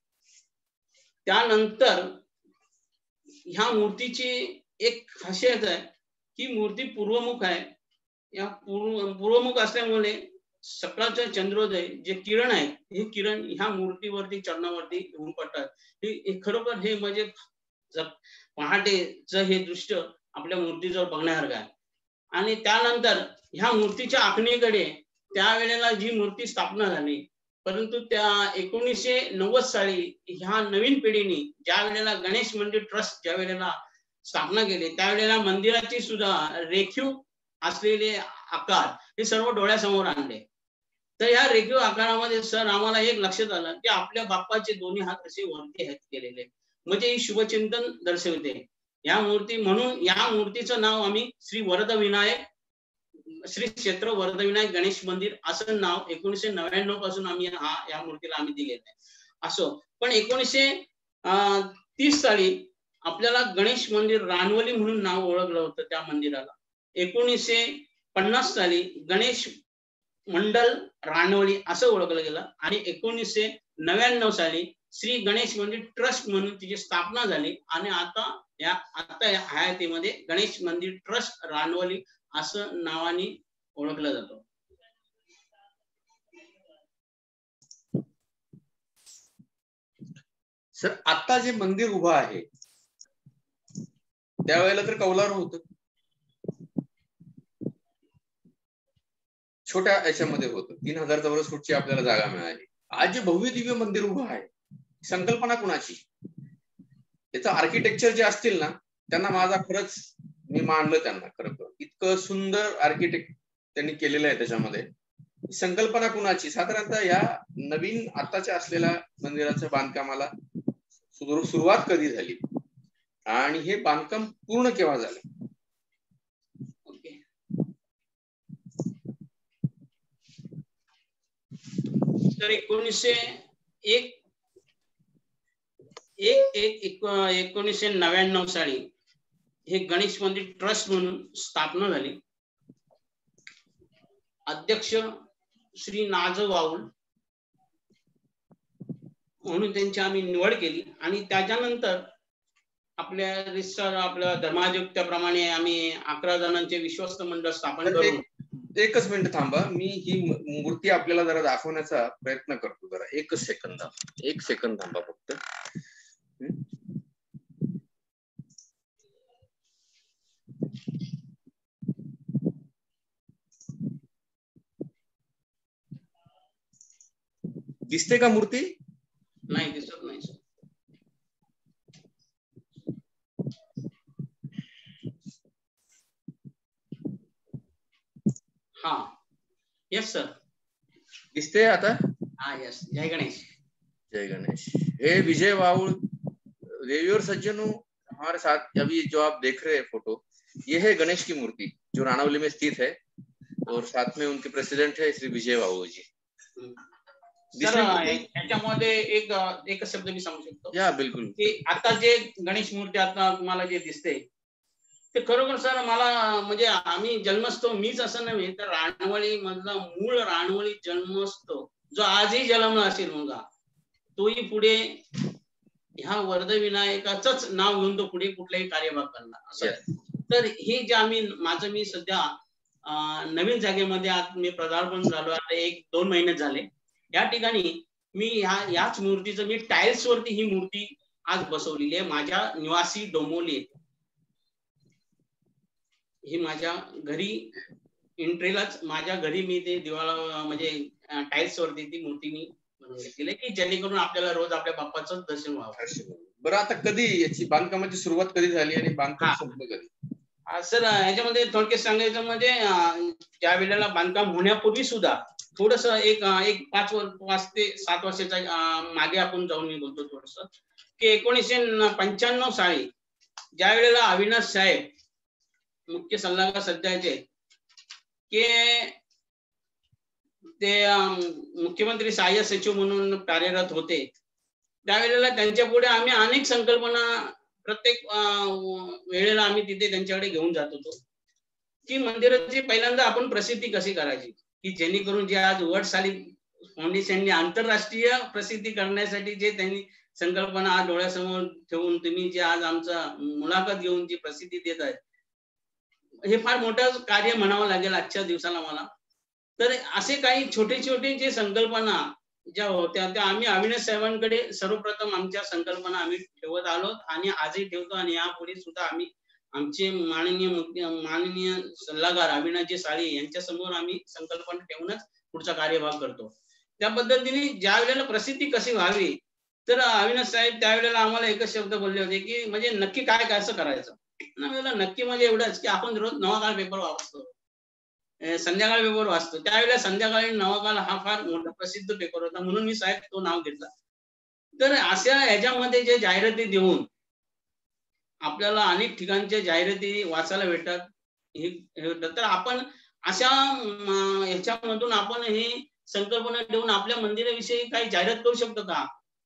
त्यानंतर ह्या मूर्तीची एक खासियत आहे की मूर्ती पूर्वमुख आहे. या पूर्व पूर्वमुख असल्यामुळे सकाळचं चंद्रोदय जे किरण आहेत हे किरण ह्या मूर्तीवरती चरणावरती येऊन पडतात. हे खरोखर हे म्हणजे पहाटेचं हे दृश्य आपल्या मूर्तीजवळ बघण्यासारखं आहे. आणि त्यानंतर ह्या मूर्तीच्या आखणीकडे त्यावेळेला जी मूर्ती स्थापना झाली, परंतु त्या एकोणीसशे नव्वद साली ह्या नवीन पिढीने ज्या वेळेला गणेश मंदिर ट्रस्ट ज्या वेळेला स्थापना केली त्यावेळेला मंदिराची सुद्धा रेखीव असलेले आकार हे सर्व डोळ्यासमोर आणले. तर या रेखीव आकारामध्ये सर आम्हाला एक लक्षात आलं की आपल्या बाप्पाचे दोन्ही हात असे वरती आहेत केलेले, म्हणजे ही शुभचिंतन दर्शवते या मूर्ती. म्हणून या मूर्तीचं नाव आम्ही श्री वरद विनायक श्री क्षेत्र वरद विनायक गणेश मंदिर असं नाव एकोणीसशे नव्याण्णव पासून आम्ही हा या मूर्तीला आम्ही दिलेलं आहे. असो पण एकोणीसशे अं तीस साली आपल्याला गणेश मंदिर रानवली म्हणून नाव ओळखलं होतं त्या मंदिराला. एकोणीसशे पन्नास साली गणेश मंडल रानवली असं ओळखलं गेलं आणि एकोणीसशे नव्याण्णव साली श्री गणेश मंदिर ट्रस्ट म्हणून तिची स्थापना झाली आणि आता या आता या हयातीमध्ये गणेश मंदिर ट्रस्ट रानवली असं नावाने ओळखलं जातं. सर आता जे मंदिर उभं आहे त्यावेळेला तर कौलारू होतं, छोट्या याच्यामध्ये होतं, तीन हजार चौरस फूटची आपल्याला जागा मिळाली. आज जे भव्य दिव्य मंदिर उभं आहे संकल्पना कुणाची? याचं आर्किटेक्चर जे असतील ना त्यांना माझा खरंच मी मानलं त्यांना, खरं इतकं सुंदर आर्किटेक्ट त्यांनी केलेलं आहे. त्याच्यामध्ये संकल्पना कुणाची? साधारणतः या नवीन आताच्या असलेल्या मंदिराच्या बांधकामाला सुरुवात कधी झाली आणि हे बांधकाम पूर्ण केव्हा झालं? तर एकोणीसशे एक एक एक एकोणीसशे नव्याण्णव साली हे गणेश मंदिर ट्रस्ट म्हणून स्थापना झाली. अध्यक्ष श्री नाज वाऊल म्हणून त्यांची आम्ही निवड केली आणि त्याच्यानंतर आपल्या रिसर आपल्या धर्मायुक्ताप्रमाणे आम्ही अकरा जणांचे विश्वस्त मंडळ स्थापन करून. एकच मिनिट थांबा, मी ही मूर्ती आपल्याला जरा दाखवण्याचा प्रयत्न करतो. जरा एकच सेकंद एक सेकंद थांबा फक्त. दिसते का मूर्ती? नाही दिसत नाही सर. हा यस सर दिसते आता? हाँ यस. जय गणेश. जय गणेश. हे विजय वाउल देवी और सज्जनों हमारे साथ अभी जो आप देख रहे हैं फोटो, ये है गणेश की मूर्ति जो राणवली में स्थित है और साथ में उनके प्रेसिडेंट है श्री विजय वाउल जी. सर याच्यामध्ये एक एक शब्द मी सांगू शकतो? या बिलकुल. की आता जे गणेश मूर्ती आता तुम्हाला जे दिसते ते खरोखर सर मला म्हणजे आम्ही जन्मस्थो मीच असं नव्हे तर रानवली मधला मूळ रानवली जन्मस्थो जो आजही जन्मला असेल मुलगा तोही पुढे ह्या वरद विनायकाचंच नाव घेऊन तो पुढे कुठलाही कार्यभाग करणार असं. तर हे जे आम्ही माझं मी सध्या नवीन जागेमध्ये आज मी पदार्पण झालो आता एक दोन महिने झाले. या ठिकाणी मी ह्या याच मूर्तीचं मी टाइल्स वरती ही मूर्ती आज बसवलेली आहे माझ्या निवासी डोंबिवली येथे. ही माझ्या घरी एंट्रीलाच माझ्या घरी मी ते दिवाळा म्हणजे टाइल्स वरती ती मूर्ती मी बनवली की जेणेकरून आपल्याला रोज आपल्या बाप्पाचं दर्शन व्हावं. बरं आता कधी याची बांधकामाची सुरुवात कधी झाली आणि बांधकाम संपलं कधी? सर याच्यामध्ये थोडक्यात सांगायचं म्हणजे ज्या वेळेला बांधकाम होण्यापूर्वी सुद्धा थोडस एक एक पाच पाच ते सात वर्षाच्या मागे आपण जाऊन मी बोलतो थोडस की एकोणीसशे पंच्याण्णव साली ज्या वेळेला अविनाश साहेब मुख्य सल्लागार सध्याचे के ते मुख्यमंत्री सहाय्यक सचिव म्हणून कार्यरत होते त्यावेळेला त्यांच्या पुढे आम्ही अनेक संकल्पना प्रत्येक वेळेला आम्ही तिथे त्यांच्याकडे घेऊन जात होतो की मंदिराची पहिल्यांदा आपण प्रसिद्धी कशी करायची की जेणेकरून जे आज वटसाली फाउंडेशनने आंतरराष्ट्रीय प्रसिद्धी करण्यासाठी जे त्यांनी संकल्पना आज डोळ्यासमोर ठेवून तुम्ही जे आज आमचा मुलाखत घेऊन जी प्रसिद्धी देत आहे हे फार मोठं कार्य म्हणावं लागेल आजच्या दिवसाला मला. तर असे काही छोटे छोटे जे संकल्पना ज्या होत्या त्या आम्ही अविनाश साहेबांकडे सर्वप्रथम आमच्या संकल्पना आम्ही ठेवत आलो आणि आजही ठेवतो आणि यापुढे सुद्धा आम्ही आमचे माननीय मुख्य माननीय सल्लागार अविनाशजी साळी यांच्या समोर आम्ही संकल्पना ठेवूनच पुढचा कार्यभाग करतो. त्या पद्धतीने ज्या वेळेला प्रसिद्धी कशी व्हावी तर अविनाश साहेब त्यावेळेला आम्हाला एकच शब्द बोलले होते की म्हणजे नक्की काय कसं करायचं. नक्की म्हणजे एवढंच की आपण रोज नवाकाळ पेपर वाचतो, संध्याकाळी पेपर वाचतो. त्यावेळेला संध्याकाळी नवाकाळ हा फार मोठा प्रसिद्ध पेपर होता म्हणून मी साहेब तो नाव घेतला. तर अशा ह्याच्यामध्ये जे जाहिराती देऊन आपल्याला अनेक ठिकाणच्या जाहिराती वाचायला भेटतात तर आपण अशा ह्याच्यामधून आपण हे संकल्पना देऊन आपल्या मंदिराविषयी काही जाहिरात करू शकतो का.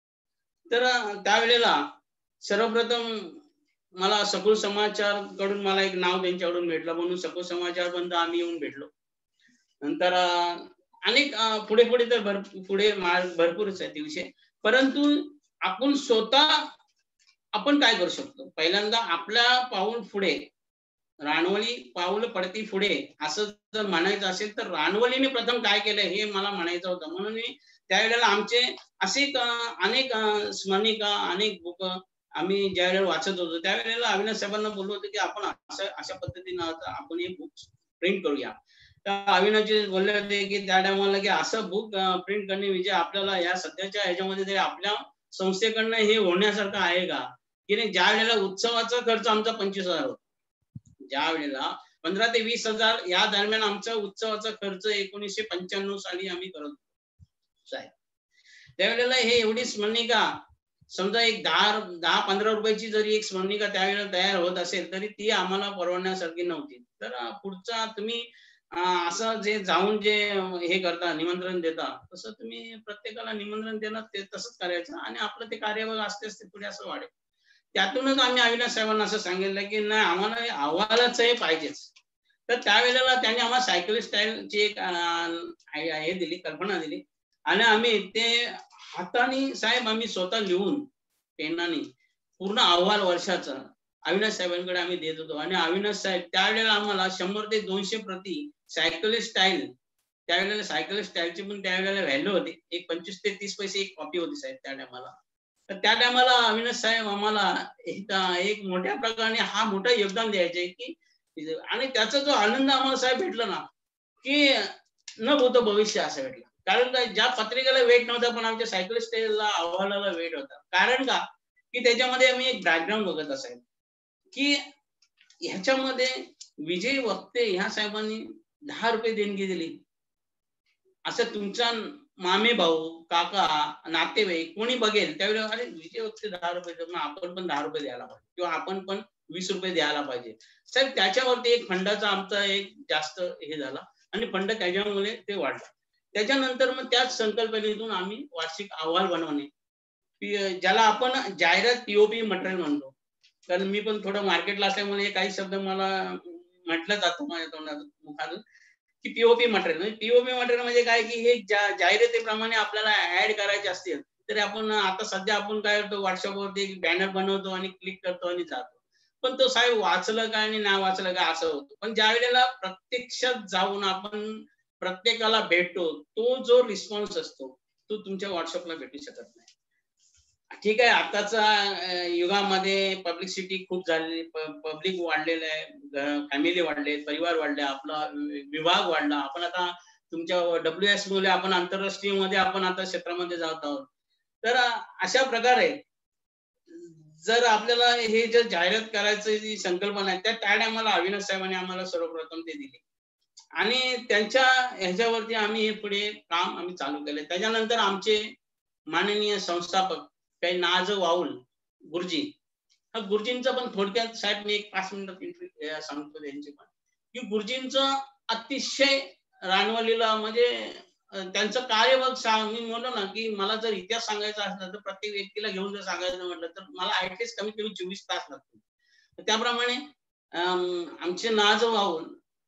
तर त्यावेळेला सर्वप्रथम मला सखोल समाचार कडून मला एक नाव त्यांच्याकडून भेटलं म्हणून सखोल समाचार पर्यंत आम्ही येऊन भेटलो. नंतर अनेक पुढे पुढे तर भरपूर पुढे भरपूरच आहे ते विषय. परंतु आपण स्वतः आपण काय करू शकतो. पहिल्यांदा आपल्या पाऊल पुढे रानवली पाऊल पडती पुढे असं जर म्हणायचं असेल तर रानवलीने प्रथम काय केलं हे मला म्हणायचं होतं. म्हणून मी त्यावेळेला आमचे असे अनेक स्मरणिका अनेक बुक आम्ही ज्यावेळेला वाचत होतो त्यावेळेला अविनाश साहेबांना बोललो होतो की आपण असं अशा पद्धतीनं आपण हे बुक प्रिंट करूया. तर अविनाशजी बोलले होते की त्या टायमाला की असं बुक प्रिंट करणे म्हणजे आपल्याला या सध्याच्या ह्याच्यामध्ये तरी आपल्या संस्थेकडनं हे होण्यासारखं आहे का की नाही. ज्या वेळेला उत्सवाचा खर्च आमचा पंचवीस हजार होता, ज्या वेळेला पंधरा ते वीस हजार या दरम्यान आमचा उत्सवाचा खर्च एकोणीसशे पंच्याण्णव साली आम्ही करत होतो साहेब. त्यावेळेला हे एवढी स्मरणिका समजा एक दहा दहा पंधरा रुपयाची जरी एक स्मरणिका त्यावेळेला तयार होत असेल तरी ती आम्हाला परवडण्यासारखी नव्हती. तर पुढचा तुम्ही असं जे जाऊन जे हे करता निमंत्रण देता तसं तुम्ही प्रत्येकाला निमंत्रण देणार ते तसंच करायचं आणि आपलं ते कार्यभाग असते असते पुढे असं वाढेल. त्यातूनच आम्ही अविनाश साहेबांना असं सांगितलं की नाही आम्हाला अहवालाच हे पाहिजेच. तर त्यावेळेला त्यांनी आम्हाला सायकल स्टाईलची एक हे दिली कल्पना दिली आणि आम्ही ते हाताने साहेब आम्ही स्वतः लिहून पेनाने पूर्ण अहवाल वर्षाचा अविनाश साहेबांकडे आम्ही देत होतो. आणि अविनाश साहेब त्यावेळेला आम्हाला शंभर ते दोनशे प्रति सायकल स्टाईल त्यावेळेला सायकल स्टाईलची पण त्यावेळेला व्हॅल्यू होती. एक पंचवीस ते तीस पैसे एक कॉपी होती साहेब त्या टायमाला. तर त्या टायमाला अविनाश साहेब आम्हाला एक मोठ्या प्रकारे हा मोठा योगदान द्यायचे की आणि त्याचा जो आनंद आम्हाला साहेब भेटला ना की न भूतो भविष्य असं भेटलं. कारण का ज्या पत्रिकेला वेट नव्हता पण आमच्या सायकल स्टाईलला अहवालाला वेट होता. कारण का की त्याच्यामध्ये आम्ही एक बॅकग्राऊंड बघत असायचो की ह्याच्यामध्ये विजय वक्ते ह्या साहेबांनी दहा रुपये देणगी दिली. असं तुमचा मामे भाऊ काका नातेवाईक कोणी बघेल त्यावेळेला अरे विजय वक्ते दहा रुपये देतात आपण पण दहा रुपये द्यायला पाहिजे किंवा आपण पण वीस रुपये द्यायला पाहिजे साहेब. त्याच्यावरती एक फंडाचा आमचा एक जास्त हे झाला आणि फंड त्याच्यामुळे ते वाढला. त्याच्यानंतर मग त्याच संकल्पनेतून आम्ही वार्षिक अहवाल बनवणे ज्याला आपण जाहिरात पीओपी मटेरियल म्हणतो. कारण मी पण थोडं मार्केटला असल्यामुळे काही शब्द मला म्हटलं जातो माझ्या तोंडातून मुखातून की पीओपी मटेरियल म्हणजे पीओपी मटेरियल म्हणजे काय की हे जाहिरातीप्रमाणे आपल्याला ऍड करायचे असतील तरी आपण आता सध्या आपण काय करतो व्हॉट्सअपवरती एक बॅनर बनवतो आणि क्लिक करतो आणि जातो. पण तो साहेब वाचलं काय आणि नाही वाचलं काय असं होतं. पण ज्या वेळेला प्रत्यक्षात जाऊन आपण प्रत्येकाला भेटतो तो जो रिस्पॉन्स असतो तो तुमच्या व्हॉट्सअपला भेटू शकत नाही. ठीक आहे आताच्या युगामध्ये पब्लिसिटी खूप झालेली पब्लिक वाढलेलं आहे फॅमिली वाढले परिवार वाढले आपला विभाग वाढला. आपण आता तुमच्या डब्ल्यू एस मुळे आपण आंतरराष्ट्रीय मध्ये आपण आता क्षेत्रामध्ये जात आहोत. तर अशा प्रकारे जर आपल्याला हे जर जाहिरात करायची जी संकल्पना आहे त्या टायमाला अविनाश साहेबांनी आम्हाला सर्वप्रथम ते दिली आणि त्यांच्या ह्याच्यावरती आम्ही हे पुढे काम आम्ही चालू केले. त्याच्यानंतर आमचे माननीय संस्थापक काही नाज वाऊल गुरुजी हा गुरुजींचा पण थोडक्यात साहेब मी एक पाच मिनिटात सांगतो त्यांची पण की गुरुजींचं अतिशय रानवलीला म्हणजे त्यांचं कार्यभाग सांग मी म्हणलो ना की मला जर इतिहास सांगायचा असला तर प्रत्येक व्यक्तीला घेऊन जर सांगायचं म्हटलं तर मला ऍटलीस्ट कमीत कमी चोवीस तास लागतो. त्याप्रमाणे आमचे नाज वाऊल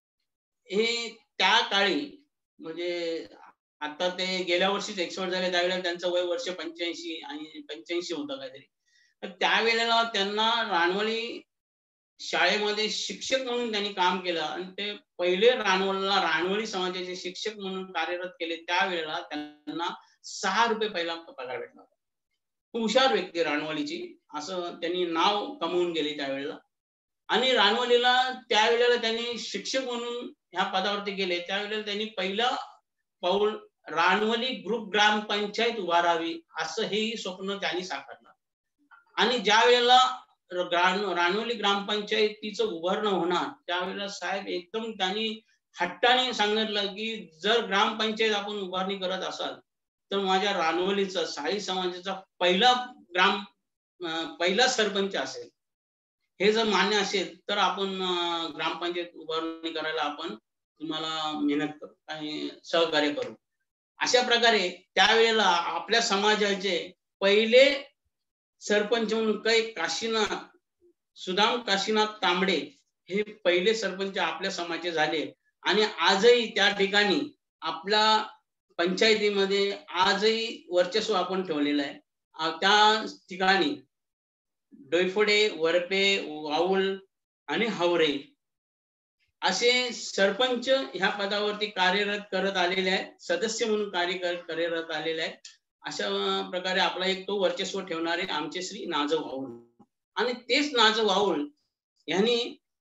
हे त्या काळी म्हणजे आता ते गेल्या वर्षीच एक्सपर्ट झाले त्यावेळेला त्यांचं वय वर्ष पंच्याऐंशी आणि पंच्याऐंशी होतं काहीतरी. तर त्यावेळेला त्यांना रानवली शाळेमध्ये शिक्षक म्हणून त्यांनी काम केलं आणि ते पहिले रानवलला रानवली समाजाचे शिक्षक म्हणून कार्यरत केले. त्यावेळेला त्यांना सहा रुपये पहिला पगार भेटला. हुशार व्यक्ती रानवलीची, असं त्यांनी नाव कमवून गेले त्यावेळेला. आणि रानवलीला त्यावेळेला त्यांनी शिक्षक म्हणून ह्या पदावरती गेले. त्यावेळेला त्यांनी पहिलं पाऊल रानवली ग्रुप ग्रामपंचायत उभारावी असं हे स्वप्न त्यांनी साकारलं. आणि ज्या वेळेला रानवली ग्रामपंचायतीचं उभारणं होणार त्यावेळेला साहेब एकदम त्यांनी हट्टाने सांगितलं की जर ग्रामपंचायत आपण उभारणी करत असाल तर माझ्या रानवलीचा साळी समाजाचा पहिला ग्राम पहिला सरपंच असेल. हे जर मान्य असेल तर आपण ग्रामपंचायत उभारणी करायला आपण तुम्हाला मेहनत करू आणि सहकार्य करू. अशा प्रकारे त्यावेळेला आपल्या समाजाचे पहिले सरपंच म्हणून काही काशीनाथ सुदाम काशीनाथ तांबडे हे पहिले सरपंच आपल्या समाजाचे झाले. आणि आजही त्या ठिकाणी आपल्या पंचायतीमध्ये आजही वर्चस्व आपण ठेवलेलं आहे. त्या ठिकाणी डोईफोडे, वरपे, वाऊल आणि हावरे असे सरपंच ह्या पदावरती कार्यरत करत आलेले आहेत, सदस्य म्हणून कार्य कार्यरत आलेले आहेत. अशा प्रकारे आपला एक तो वर्चस्व ठेवणारे आमचे श्री नाजव वाऊल. आणि तेच नाजव वाऊल यांनी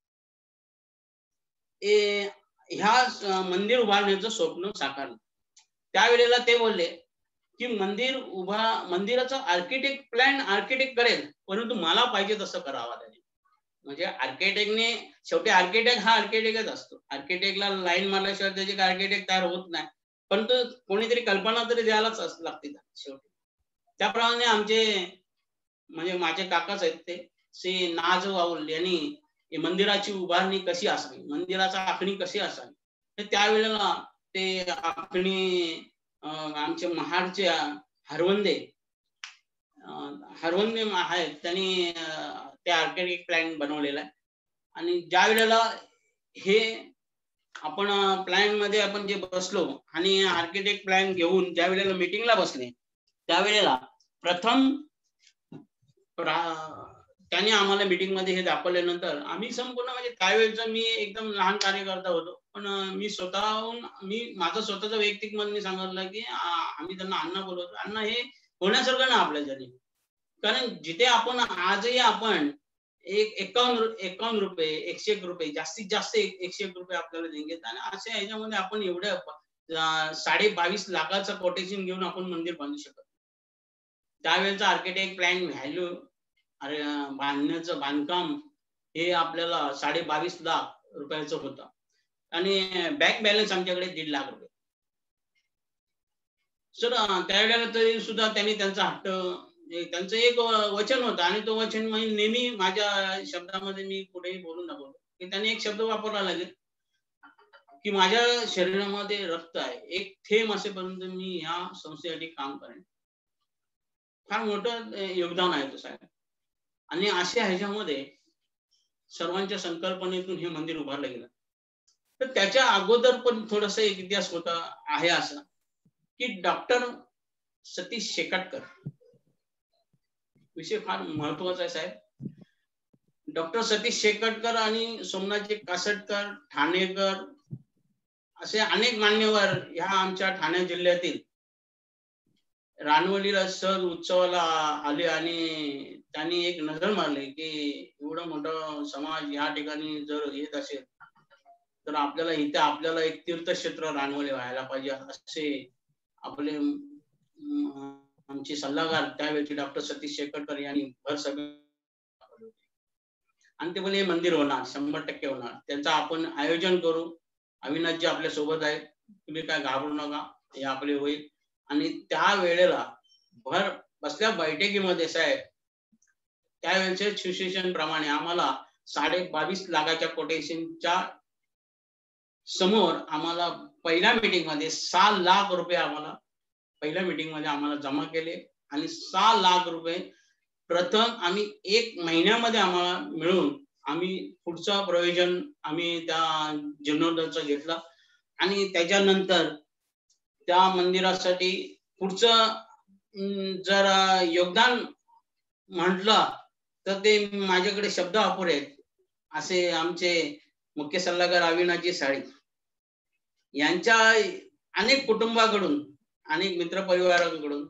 ह्या मंदिर उभारण्याचं स्वप्न साकारलं. त्यावेळेला ते बोलले की मंदिर उभा मंदिराचा आर्किटेक्ट प्लॅन आर्किटेक्ट करेल, परंतु मला पाहिजे तसं करावा त्याने. म्हणजे आर्किटेक्टने शेवटी आर्किटेक्ट हा आर्किटेक्टच असतो. आर्किटेक्टला लाईन मारल्याशिवाय त्याचे आर्किटेक्ट तयार होत नाही, पण तो कोणीतरी कल्पना तरी द्यायलाच लागते शेवटी. त्याप्रमाणे आमचे म्हणजे माझे काकाच आहेत ते श्री नाज वाऊल यांनी मंदिराची उभारणी कशी असावी, मंदिराचा आखणी कशी असावी, तर त्यावेळेला ते आखणी आमचे महाडचे हरवंदे हरवंदे आहेत त्यांनी ते आर्किटेक्ट प्लॅन बनवलेला आहे. आणि ज्या वेळेला हे आपण प्लॅन मध्ये आपण जे बसलो आणि आर्किटेक्ट प्लॅन घेऊन ज्या वेळेला मीटिंगला बसले त्यावेळेला प्रथम त्याने आम्हाला मीटिंग मध्ये हे दाखवल्यानंतर आम्ही संपूर्ण म्हणजे त्यावेळेचा मी एकदम लहान कार्यकर्ता होतो, पण मी स्वतःहून मी माझं स्वतःचं वैयक्तिक मत मी सांगितलं की आम्ही त्यांना अण्णा बोलवतो, अण्णा हे होण्यासारखं ना आपल्या जरी. कारण जिथे आपण आजही आपण एक एकावन्न एकावन्न रुपये एकशे एक रुपये जास्तीत जास्त एकशे एक रुपये आपल्याला देंगे, आणि अशा ह्याच्यामध्ये आपण एवढ्या साडे बावीस लाखाचं कोटेशन घेऊन आपण मंदिर बांधू शकत. त्यावेळेचा आर्किटेक्ट प्लॅन व्हॅल्यू अरे बांधण्याचं बांधकाम हे आपल्याला साडे बावीस लाख रुपयाचं होतं आणि बँक बॅलन्स आमच्याकडे दीड लाख रुपये. सर त्यावेळेला तरी सुद्धा त्यांनी त्यांचा हट्ट त्यांचं एक वचन होतं आणि तो वचन मी नेहमी माझ्या शब्दामध्ये मी कुठेही बोलून दाखवतो की त्यांनी एक शब्द वापरला लागेल की माझ्या शरीरामध्ये रक्त आहे, एक थेंब असेपर्यंत मी ह्या संस्थेसाठी काम करेन. फार मोठं योगदान आहे तो साहेब. आणि अशा ह्याच्यामध्ये सर्वांच्या संकल्पनेतून हे मंदिर उभारलं गेलं. तर त्याच्या अगोदर पण थोडासा एक इतिहास होता आहे असा की डॉक्टर सतीश शेकाटकर, विषय फार महत्वाचा आहे साहेब. डॉक्टर सतीश शेकाटकर आणि सोमनाथजी कासटकर, ठाणेकर असे अनेक मान्यवर ह्या आमच्या ठाणे जिल्ह्यातील रानवलीला सर उत्सवाला आले आणि त्यांनी एक नजर मारली की एवढा मोठा समाज या ठिकाणी जर येत असेल तर आपल्याला इथे आपल्याला एक तीर्थक्षेत्र रानवली व्हायला पाहिजे असे आपले आमचे सल्लागार त्यावेळी डॉक्टर सतीश शेखरकर यांनी भर सभे आणि ते बोलले हे मंदिर होणार, शंभर टक्के होणार, त्यांचं आपण आयोजन करू. अविनाशजी आपल्या सोबत आहेत, तुम्ही काय घाबरू नका, हे आपले होईल. आणि त्या वेळेला भर बसल्या बैठकीमध्ये साहेब त्यावेळेच्या सिच्युएशन प्रमाणे आम्हाला साडे बावीस लाखाच्या कोटेशनच्या समोर आम्हाला पहिल्या मीटिंग मध्ये सहा लाख रुपये आम्हाला पहिल्या मीटिंग मध्ये आम्हाला जमा केले आणि सहा लाख रुपये प्रथम आम्ही एक महिन्यामध्ये आम्हाला मिळून आम्ही पुढचं प्रयोजन आम्ही त्या जीर्णोद्धाराचं घेतलं. आणि त्याच्यानंतर त्या मंदिरासाठी पुढचं जर योगदान म्हटलं तर ते माझ्याकडे शब्द अपुरे आहेत. असे आमचे मुख्य सल्लागार अविनाशजी साळी यांच्या अनेक कुटुंबाकडून, अनेक मित्रपरिवारांकडून,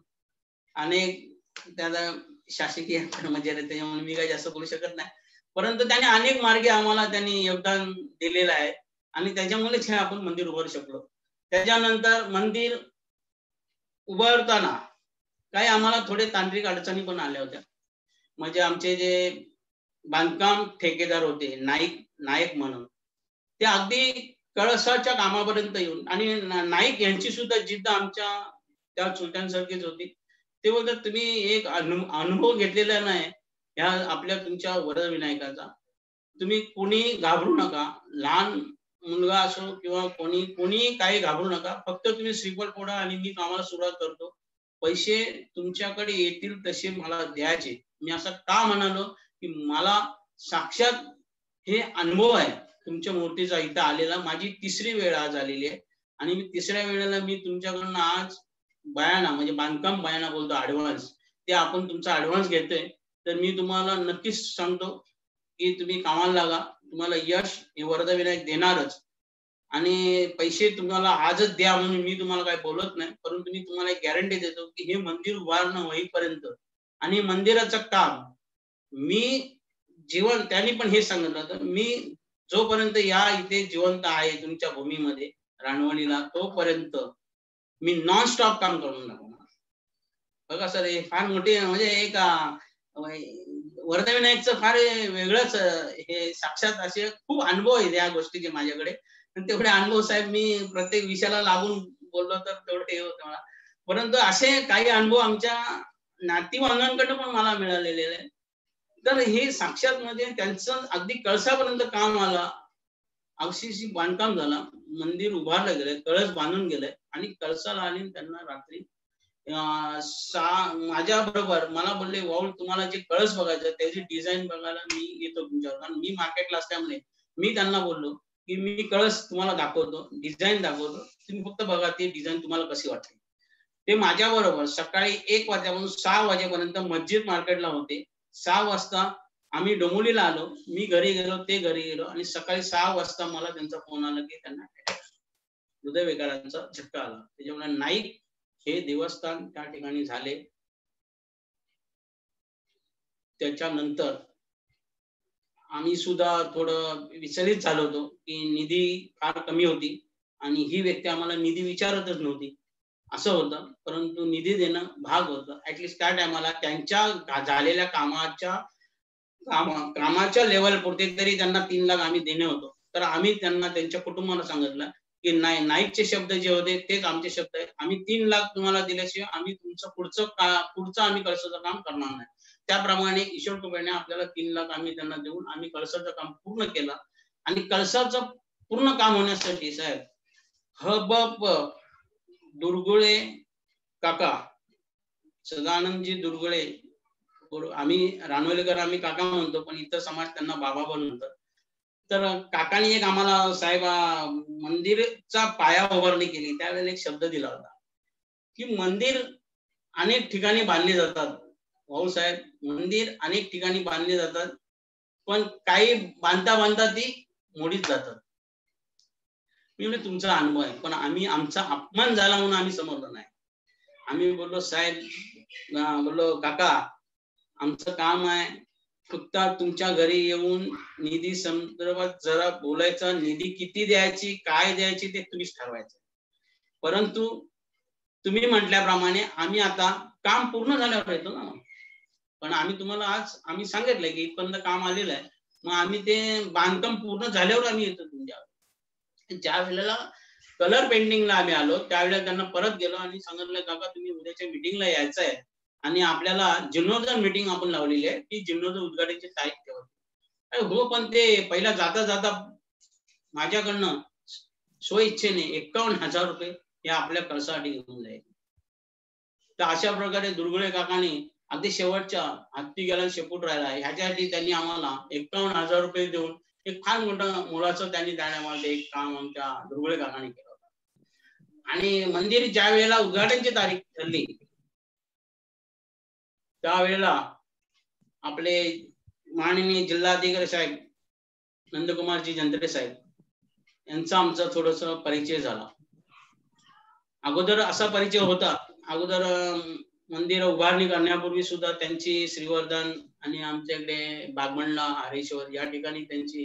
अनेक त्याला शासकीय कर्मचारी, त्याच्यामुळे मी काही जास्त बोलू शकत नाही, परंतु त्याने अनेक मार्गे आम्हाला त्यांनी योगदान दिलेलं आहे आणि त्याच्यामुळेच हे आपण मंदिर उभारू शकलो. त्याच्यानंतर मंदिर उभारताना काही आम्हाला थोडे तांत्रिक अडचणी पण आल्या होत्या. म्हणजे आमचे जे बांधकाम ठेकेदार होते, नाईक नाईक म्हणून, ते अगदी कळसाच्या कामापर्यंत येऊन, आणि नाईक यांची सुद्धा जिद्द आमच्या त्या चुलत्यांसारखीच होती. ते बोलतात तुम्ही एक अनुभव घेतलेला नाही ह्या आपल्या तुमच्या वरद विनायकाचा, तुम्ही कोणी घाबरू नका, लहान मुलगा असो किंवा कोणी कोणी काही घाबरू नका, फक्त तुम्ही श्रीफळ फोडा आणि मी कामाला सुरुवात करतो, पैसे तुमच्याकडे येतील तसे मला द्यायचे. मी असं का म्हणालो की मला साक्षात हे अनुभव आहे तुमच्या मूर्तीचा इथं आलेला. माझी तिसरी वेळ आज आलेली आहे आणि मी तिसऱ्या वेळेला मी तुमच्याकडनं आज बयाना म्हणजे बांधकाम बयाना बोलतो, ऍडव्हान्स, ते आपण तुमचा ऍडव्हान्स घेतोय. तर मी तुम्हाला नक्कीच सांगतो की तुम्ही कामाला लागा, तुम्हाला यश हे वरदविनायक देणारच, आणि पैसे तुम्हाला आजच द्या म्हणून मी तुम्हाला काही बोलत नाही, परंतु मी तुम्हाला एक गॅरंटी देतो की हे मंदिर उभारणं होईपर्यंत आणि मंदिराचं काम मी जीवन, त्यांनी पण हे सांगितलं होतं, मी जोपर्यंत या इथे जिवंत आहे तुमच्या भूमीमध्ये रानवणीला, तोपर्यंत मी नॉन स्टॉप काम करून दाखवणार. बघा सर, हे फार मोठे म्हणजे एक वरदविनायकचं फार वेगळंच हे साक्षात असे खूप अनुभव आहेत या गोष्टीचे माझ्याकडे. तेवढे अनुभव साहेब मी प्रत्येक विषयाला लागून बोललो तर तेवढं हे होतं मला, परंतु असे काही अनुभव आमच्या नातीवांगांकडून पण मला मिळालेले आहे. तर हे साक्षात म्हणजे त्यांचं अगदी कळसापर्यंत काम आला, अवशेषी बांधकाम झाला, मंदिर उभारलं गेलंय, कळस बांधून गेलंय आणि कळसाला आली त्यांना रात्री सा माझ्या बरोबर मला बोलले, वाऊल तुम्हाला जे कळस बघायचं त्याची डिझाईन बघायला मी येतो तुमच्यावर, कारण मी मार्केटला असल्यामुळे मी त्यांना बोललो की मी कळस तुम्हाला दाखवतो, डिझाईन दाखवतो, तुम्ही फक्त बघा ती डिझाईन तुम्हाला कशी वाटते. ते माझ्या बरोबर सकाळी एक वाजल्यापासून सहा वाजेपर्यंत मस्जिद मार्केटला होते. सहा वाजता आम्ही डोंबिवलीला आलो, मी घरी गेलो, ते घरी गेलो, आणि सकाळी सहा वाजता मला त्यांचा फोन आला की त्यांना हृदयविकारांचा झटका आला. त्याच्यामुळे नाईक हे देवस्थान त्या ठिकाणी झाले. त्याच्यानंतर आम्ही सुद्धा थोडं विचलित झालो होतो की निधी फार कमी होती आणि ही व्यक्ती आम्हाला निधी विचारतच नव्हती असं होतं, परंतु निधी देणं भाग होतं. ऍटलिस्ट त्या टायमाला त्यांच्या झालेल्या कामाच्या काम कामाच्या लेवल पुरते तरी त्यांना तीन लाख आम्ही देणे होतो. तर आम्ही त्यांना त्यांच्या कुटुंबाला सांगितलं की नाही, नाईकचे शब्द जे होते तेच आमचे शब्द आहेत, आम्ही तीन लाख तुम्हाला दिल्याशिवाय आम्ही तुमचं पुढचं का पुढचं आम्ही कळसाचं काम करणार नाही. त्याप्रमाणे ईश्वर कृपेने आपल्याला तीन लाख आम्ही त्यांना देऊन आम्ही कळसाचं काम पूर्ण केलं. आणि कळसाचं पूर्ण काम होण्यासाठी साहेब हबप दुर्गुळे काका, सदानंदजी दुर्गुळे, आम्ही रानवलेकर आम्ही काका म्हणतो, पण इतर समाज त्यांना बाबा पण म्हणतात. तर काकांनी एक आम्हाला साहेब मंदिरचा पाया उभारणी केली, त्यावेळेला एक शब्द दिला होता की मंदिर अनेक ठिकाणी बांधले जातात भाऊ साहेब, मंदिर अनेक ठिकाणी बांधले जातात, पण काही बांधता बांधता ती मोडीत जातात. मी म्हणजे तुमचा अनुभव आहे, पण आम्ही आमचा अपमान झाला म्हणून आम्ही समजलो नाही. आम्ही बोललो साहेब, बोललो काका आमचं काम आहे फक्त तुमच्या घरी येऊन निधी संदर्भात जरा बोलायचं, निधी किती द्यायची काय द्यायची ते तुम्हीच ठरवायचं, परंतु तुम्ही म्हटल्याप्रमाणे आम्ही आता काम पूर्ण झाल्यावर येतो ना, पण आम्ही तुम्हाला आज आम्ही सांगितलंय की इथपर्यंत काम आलेलं आहे, मग आम्ही ते बांधकाम पूर्ण झाल्यावर आम्ही येतो तुमच्यावर. ज्या वेळेला कलर पेंटिंगला आम्ही आलो त्यावेळेला त्यांना परत गेलो आणि सांगितलं काका तुम्ही उद्याच्या मीटिंगला यायचं आहे आणि आपल्याला जीर्णोद्धार मीटिंग आपण लावलेली आहे, ती जीर्णोद्धार उद्घाटनाची तारीख ठेवा. हो, पण ते पहिला जाता जाता माझ्याकडनं स्वइच्छेने एक्कावन्न हजार रुपये हे आपल्या खर्चासाठी घेऊन जाईल. तर अशा प्रकारे दुर्गुळे काकांनी अगदी शेवटच्या हत्ती गेला शेपूट राहिला ह्याच्यासाठी त्यांनी आम्हाला एक्कावन्न हजार रुपये देऊन एक फार मोठं मुलाचं त्यांनी त्यामध्ये एक काम आमच्या दुर्गुळे काकांनी केलं होतं. आणि मंदिर ज्या वेळेला उद्घाटनाची तारीख ठरली त्यावेळेला आपले माननीय जिल्हाधिकारी साहेब नंदकुमारजी जंत्रे साहेब यांचा आमचा थोडस परिचय झाला. अगोदर असा परिचय होता, अगोदर मंदिर उभारणी करण्यापूर्वी सुद्धा त्यांची श्रीवर्धन आणि आमच्याकडे बागमंडला हरेश्वर या ठिकाणी त्यांची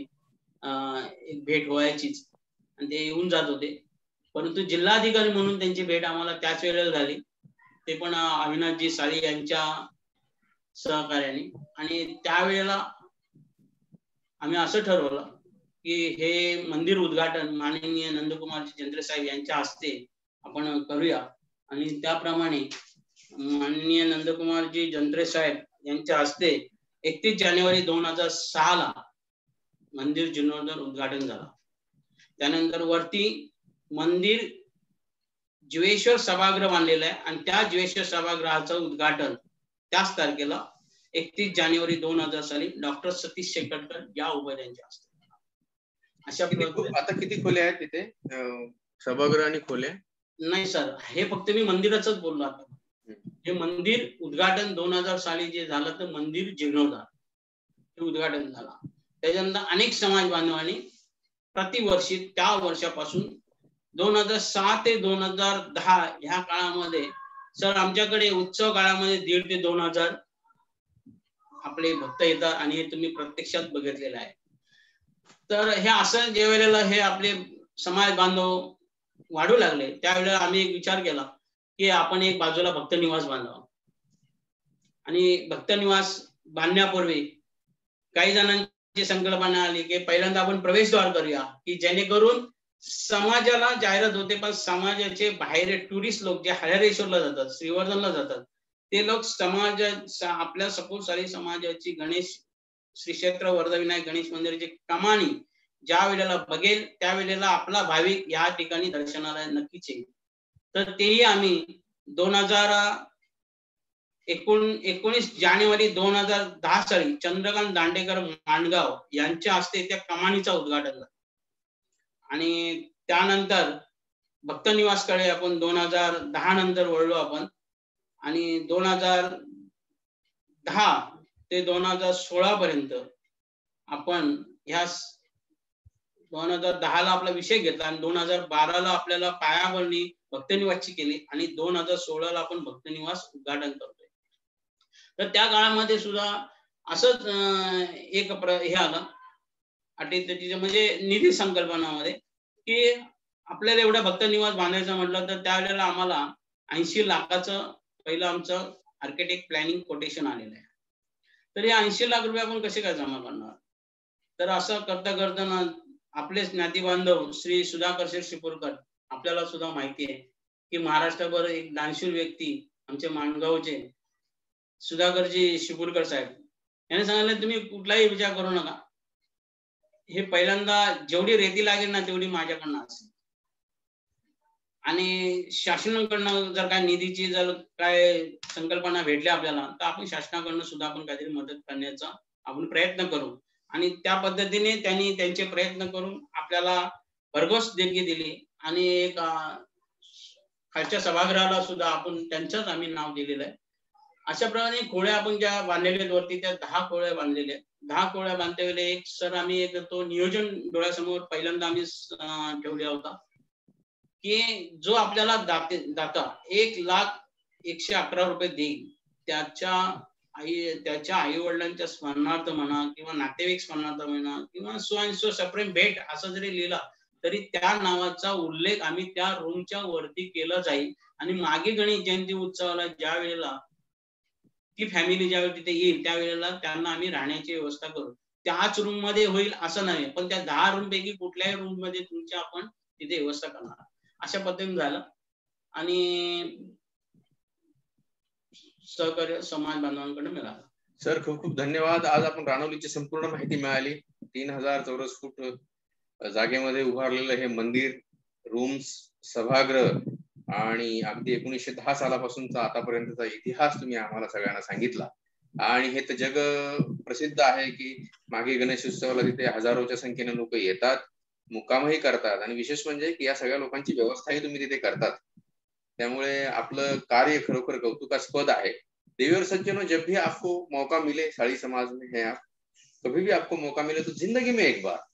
एक भेट व्हायचीच आणि ते येऊन जात होते. परंतु जिल्हाधिकारी म्हणून त्यांची भेट आम्हाला त्याच वेळेला झाली, ते पण अविनाशजी साळी यांच्या सहकार्याने. आणि त्यावेळेला आम्ही असं ठरवलं की हे मंदिर उद्घाटन माननीय नंदकुमारजी जंत्रे साहेब यांच्या हस्ते आपण करूया. आणि त्याप्रमाणे माननीय नंदकुमारजी जंत्रे साहेब यांच्या हस्ते एकतीस जानेवारी दोन हजार सहा ला मंदिर जीर्णोद्धार उद्घाटन झाला. त्यानंतर वरती मंदिर जीवेश्वर सभागृह बांधलेलं आहे आणि त्या जीवेश्वर सभागृहाचं उद्घाटन त्याच तारखेला एकतीस जानेवारी दोन हजार साली डॉक्टर सतीश शेकटकर या उपाध्यायांच्या हस्ते. अशा प्रकारे आता किती खोल्या आहेत तिथे सभागृह आणि खोल्या? नाही सर, हे फक्त मी मंदिराचंच बोललो. आता हे मंदिर उद्घाटन दोन हजार साली जे झालं तर मंदिर जीर्णोद्धार हे उद्घाटन झाला. त्याच्यानंतर अनेक समाज बांधवांनी प्रतिवर्षी त्या वर्षापासून दोन हजार सहा ते दोन हजार दहा ह्या काळामध्ये सर आमच्याकडे उत्सव काळामध्ये दीड ते दोन हजार आपले भक्त येतात आणि हे तुम्ही प्रत्यक्षात बघितलेलं आहे. तर हे असं जे वेळेला हे आपले समाज बांधव वाढू लागले त्यावेळेला आम्ही एक विचार केला की आपण एक बाजूला भक्त निवास बांधावा. आणि भक्त निवास बांधण्यापूर्वी काही जणांची संकल्पना आली की पहिल्यांदा आपण प्रवेशद्वार करूया की जेणेकरून समाजाला जाहिरात होते, पण समाजाचे बाहेर टुरिस्ट लोक जे हरिहरेश्वरला जातात, श्रीवर्धनला जातात, ते लोक समाज आपल्या सपोसारी समाजाची गणेश श्री क्षेत्र वर्धविनायक गणेश मंदिराची कमानी ज्या वेळेला बघेल त्या वेळेला आपला भाविक या ठिकाणी दर्शनाला नक्कीच येईल. तर तेही आम्ही दोन हजार एकोण एकोणीस जानेवारी दोन हजार दहा साली चंद्रकांत दांडेकर माणगाव यांच्या हस्ते त्या कमानीचा उद्घाटन झाला. आणि त्यानंतर भक्त निवासकडे आपण दोन हजार दहा नंतर वळलो आपण. आणि दोन हजार दहा ते दोन हजार सोळा पर्यंत आपण ह्या दोन हजार दहा ला आपला विषय घेतला आणि दोन हजार बारा ला आपल्याला पायाभरणी भक्त निवासची केली आणि दोन हजार सोळा ला आपण भक्त निवास उद्घाटन करतोय. तर त्या काळामध्ये सुद्धा असंच एक हे आलं अटीतटीचं म्हणजे निधी संकल्पनामध्ये की आपल्याला एवढा भक्त निवास बांधायचं म्हटलं तर त्यावेळेला आम्हाला ऐंशी लाखाचं पहिलं आमचं आर्किटेक्ट प्लॅनिंग कोटेशन आलेलं आहे. तर हे ऐंशी लाख रुपये आपण कसे काय जमा करणार? तर असं करता करताना आपलेच ज्ञाती बांधव श्री सुधाकर शेठ शिपूरकर आपल्याला सुद्धा माहिती आहे की महाराष्ट्रभर एक दानशूर व्यक्ती आमचे माणगावचे सुधाकरजी शिपूरकर साहेब यांनी सांगितलं तुम्ही कुठलाही विचार करू नका, हे पहिल्यांदा जेवढी रेती लागेल ना तेवढी माझ्याकडनं असेल आणि शासनाकडनं जर काय निधीची जर काय संकल्पना भेटल्या आपल्याला तर आपण शासनाकडनं सुद्धा आपण काहीतरी मदत करण्याचा आपण प्रयत्न करू. आणि त्या पद्धतीने त्यांनी त्यांचे प्रयत्न करून आपल्याला भरघोस देणगी दिली आणि एक खालच्या सभागृहाला सुद्धा आपण त्यांचंच आम्ही नाव दिलेलं आहे. अशा प्रकारे खोळ्या आपण ज्या बांधलेल्या आहेत वरती त्या दहा खोळ्या बांधलेल्या आहेत. दहा खोळ्या बांधते वेळेला एक सर आम्ही एक तो नियोजन डोळ्यासमोर पहिल्यांदा आम्ही ठेवला होता की जो आपल्याला दाते दाता एक लाख एकशे अकरा रुपये देईल त्याच्या आई त्याच्या आई वडिलांच्या स्मरणार्थ म्हणा किंवा नातेवाईक स्मरणार्थ म्हणा किंवा सो अँड सो सप्रेम भेट असं जरी लिहिला तरी त्या नावाचा उल्लेख आम्ही त्या रूमच्या वरती केला जाईल. आणि मागे गणेश जयंती उत्सवाला ज्या वेळेला ती फॅमिली ज्यावेळी तिथे येईल त्यावेळेला त्यांना आम्ही राहण्याची व्यवस्था करू. त्याच रूम मध्ये होईल असं नाही, पण त्या दहा रूम पैकी कुठल्याही रूम मध्ये तुमची आपण तिथे व्यवस्था करणार. अशा पद्धतीने झालं आणि सहकार्य समाज बांधवांकडे मिळालं. सर खूप खूप धन्यवाद. आज आपण रानवलीची संपूर्ण माहिती मिळाली. तीन हजार चौरस फूट जागेमध्ये उभारलेलं हे मंदिर, रूम्स, सभागृह आणि अगदी एकोणीसशे दहा सालापासूनचा आतापर्यंतचा इतिहास तुम्ही आम्हाला सगळ्यांना सांगितला. आणि हे तर जग प्रसिद्ध आहे की मागे गणेश उत्सवाला तिथे हजारोच्या संख्येने लोक येतात, मुक्कामही करतात आणि विशेष म्हणजे की या सगळ्या लोकांची व्यवस्थाही तुम्ही तिथे करतात. त्यामुळे आपलं कार्य खरोखर कौतुकास्पद है। देवी सज्जनों, जब भी आपको मौका मिले साड़ी समाज में है आप, कभी भी आपको मौका मिले तो जिंदगी में एक बार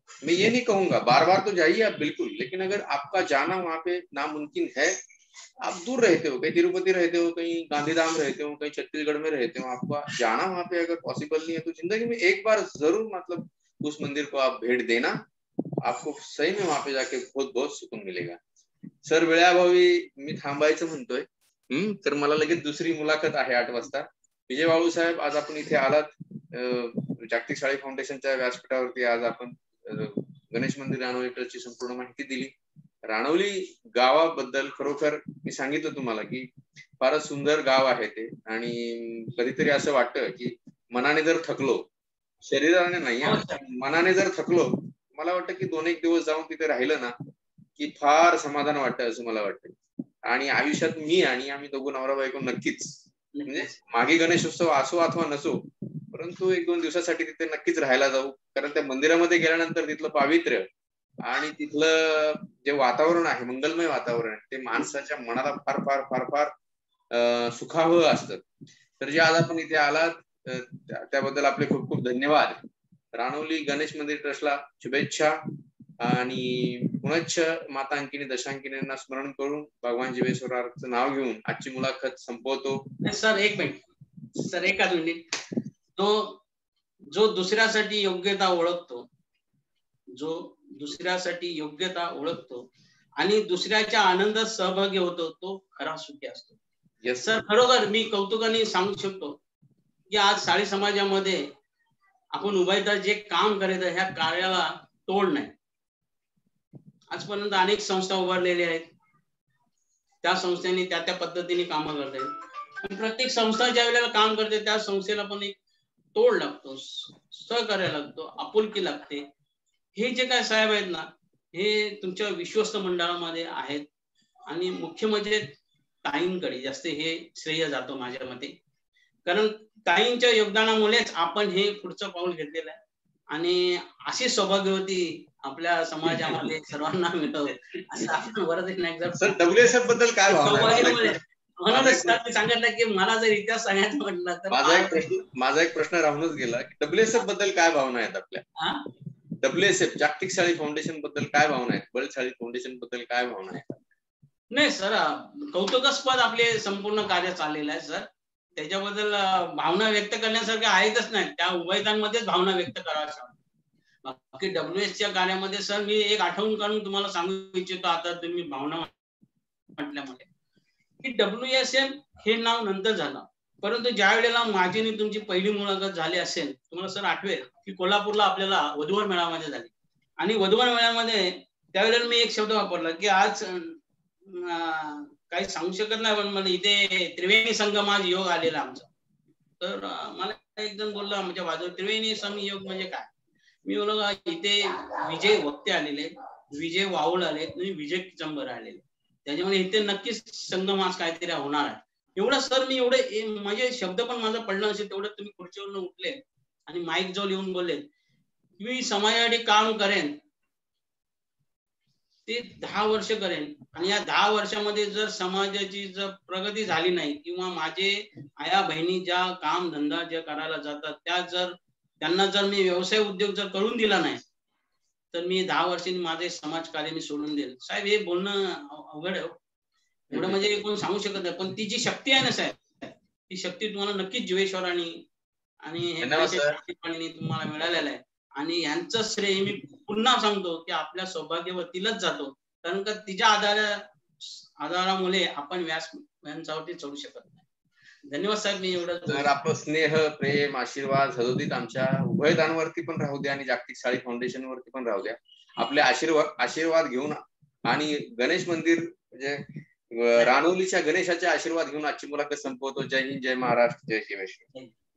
मैं ये नहीं कहूंगा, बार बार तो जाइए आप बिल्कुल, लेकिन अगर आपका जाना वहाँ पे नामुमकिन है, आप दूर रहते हो, कहीं तिरुपति रहते हो, कहीं गांधीधाम रहते हो, कहीं छत्तीसगढ़ में रहते हो, आपका जाना वहाँ पे अगर पॉसिबल नहीं है तो जिंदगी में एक बार जरूर मतलब उस मंदिर को आप भेट देना, आपको सही में वहाँ पे जाके बहुत बहुत सुकून मिलेगा. सर वेळाभावी मी थांबायचं म्हणतोय. हम्म तर मला लगेच दुसरी मुलाखत आहे आठ वाजता. विजय बाळू साहेब, आज आपण इथे आलात जागतिक शाळी फाउंडेशनच्या व्यासपीठावरती. आज आपण गणेश मंदिर राणवली ट्रस्टची संपूर्ण माहिती दिली. राणवली गावाबद्दल खरोखर मी सांगितलं तुम्हाला की फारच सुंदर गाव आहे ते, आणि कधीतरी असं वाटतं की मनाने जर थकलो, शरीराने नाही, मनाने जर थकलो, मला वाटतं की दोन एक दिवस जाऊन तिथे राहिलं ना की फार समाधान वाटतं असं मला वाटतं. आणि आयुष्यात मी आणि आम्ही दोघं नवरा बायको नक्कीच, म्हणजे मागे गणेशोत्सव असो अथवा नसो, परंतु एक दोन दिवसासाठी तिथे नक्कीच राहायला जाऊ. कारण त्या मंदिरामध्ये गेल्यानंतर तिथलं पावित्र्य आणि तिथलं जे वातावरण आहे, मंगलमय वातावरण, ते माणसाच्या मनाला फार फार फार फार सुखावह असतं. तर जे आज आपण इथे आलात त्याबद्दल आपले खूप खूप धन्यवाद. राणवली गणेश मंदिर ट्रस्टला शुभेच्छा, आणि पुनश्च माता अंकिनी दशांकिनींना स्मरण करून भगवान जीवेश्वराचं नाव घेऊन आजची मुलाखत संपवतो. सर एक मिनिट सर एकाच मिनिट तो जो दुसऱ्यासाठी योग्यता ओळखतो, जो दुसऱ्यासाठी योग्यता ओळखतो आणि दुसऱ्याच्या आनंदात सहभागी होतो, तो खरा सुखी असतो. yes, सर खरोखर मी कौतुकाने सांगू शकतो की आज साळी समाजामध्ये आपण उभायता जे काम करत आहे, ह्या कार्याला तोड नाही. आजपर्यंत अनेक संस्था उभारलेल्या आहेत, त्या संस्थांनी त्या त्या पद्धतीने कामं करतात. प्रत्येक संस्था ज्या वेळेला काम करते त्या संस्थेला पण एक तोड लागतो, सहकार्य लागतो, आपुलकी लागते. हे जे काय साहेब आहेत ना, हे तुमच्या विश्वस्त मंडळामध्ये आहेत, आणि मुख्य म्हणजे ताईंकडे जास्त हे श्रेय जातो माझ्या मते. कारण ताईंच्या योगदानामुळेच आपण हे पुढचं पाऊल घेतलेलं आहे, आणि अशी सौभाग्यवती आपल्या समाजामध्ये सर्वांना मिळतो असं आपण वरच नाही. सर डब्ल्यूएसएफ बद्दल काय भावना? म्हणूनच सांगितलं की मला जर इतिहास सांगायचं म्हटलं तर माझा एक प्रश्न माझा एक प्रश्न राहूनच गेला की डब्ल्यूएसएफ बद्दल काय भावना आहेत आपल्या? डब्ल्यूएसएफ जागतिक शाळी फाउंडेशन बद्दल काय भावना आहेत? बल शाळी फाउंडेशन बद्दल काय भावना आहेत? नाही सर, कौतुकास्पद आपले संपूर्ण कार्य चाललेलं आहे सर. त्याच्याबद्दल भावना व्यक्त करण्यासारखे आहेतच नाही, त्या उभयतांमध्येच भावना व्यक्त कराव्या. बाकी डब्ल्यूएसच्या कार्यामध्ये सर मी एक आठवण करून तुम्हाला सांगू इच्छितो, आता तुम्ही भावना म्हटल्यामुळे, की डब्ल्यूएसएम हे नाव नंतर झालं, परंतु ज्या वेळेला माझी आणि तुमची पहिली मुलाखत झाली असेल, तुम्हाला सर आठवेल की कोल्हापूरला आपल्याला वधूवर मेळाव्यामध्ये झाली, आणि वधूवर मेळाव्यामध्ये त्यावेळेला मी एक शब्द वापरला की आज काही सांगू शकत नाही, पण मला इथे त्रिवेणी संगम आज योग आलेला आमचा. तर मला एकदम बोलला आमच्या बाजूला, त्रिवेणी संयोग म्हणजे काय? मी बोललो इथे विजय वक्ते आलेले, विजय वाऊळ आले, विजय किचंबर आलेले, त्याच्यामुळे इथे नक्कीच संगम आज काहीतरी होणार आहे. एवढं सर मी एवढे म्हणजे शब्द पण माझा पडला नसेल तेवढं तुम्ही खुर्चीवरून उठले आणि माईक जवळ येऊन बोलले, मी समाजासाठी काम करेन, ते दहा वर्ष करेन, आणि या दहा वर्षामध्ये जर समाजाची जर प्रगती झाली नाही, किंवा माझे आया बहिणी ज्या काम धंदा ज्या करायला जातात त्या जर त्यांना जर मी व्यवसाय उद्योग जर करून दिला नाही, तर मी दहा वर्षांनी माझे समाज कार्य मी सोडून देईल. साहेब हे बोलणं अवघड आहे, एवढं म्हणजे कोण सांगू शकत नाही, पण ती जी शक्ती आहे ना साहेब, ती शक्ती तुम्हाला नक्कीच जीवेश्वरांनी आणि तुम्हाला मिळालेलं आहे. आणि यांचं श्रेय मी पुन्हा सांगतो की आपल्या सौभाग्यवतीलाच जातो, कारण का तिच्या आधारा आधारामुळे आपण व्यास यांच्यावरती चढू शकत नाही. धन्यवाद साहेब. मी एवढं तर आपलं स्नेह, प्रेम, आशीर्वाद सदोदित आमच्या उभयतांवरती पण राहू द्या आणि जागतिक शाळी फाउंडेशन वरती पण राहू द्या. आपले आशीर्वाद आशीर्वाद घेऊन आणि गणेश मंदिर म्हणजे राणवलीच्या गणेशाचे आशीर्वाद घेऊन आजची मुलाखत संपवतो. जय हिंद, जय महाराष्ट्र, जय शिवेश्वर.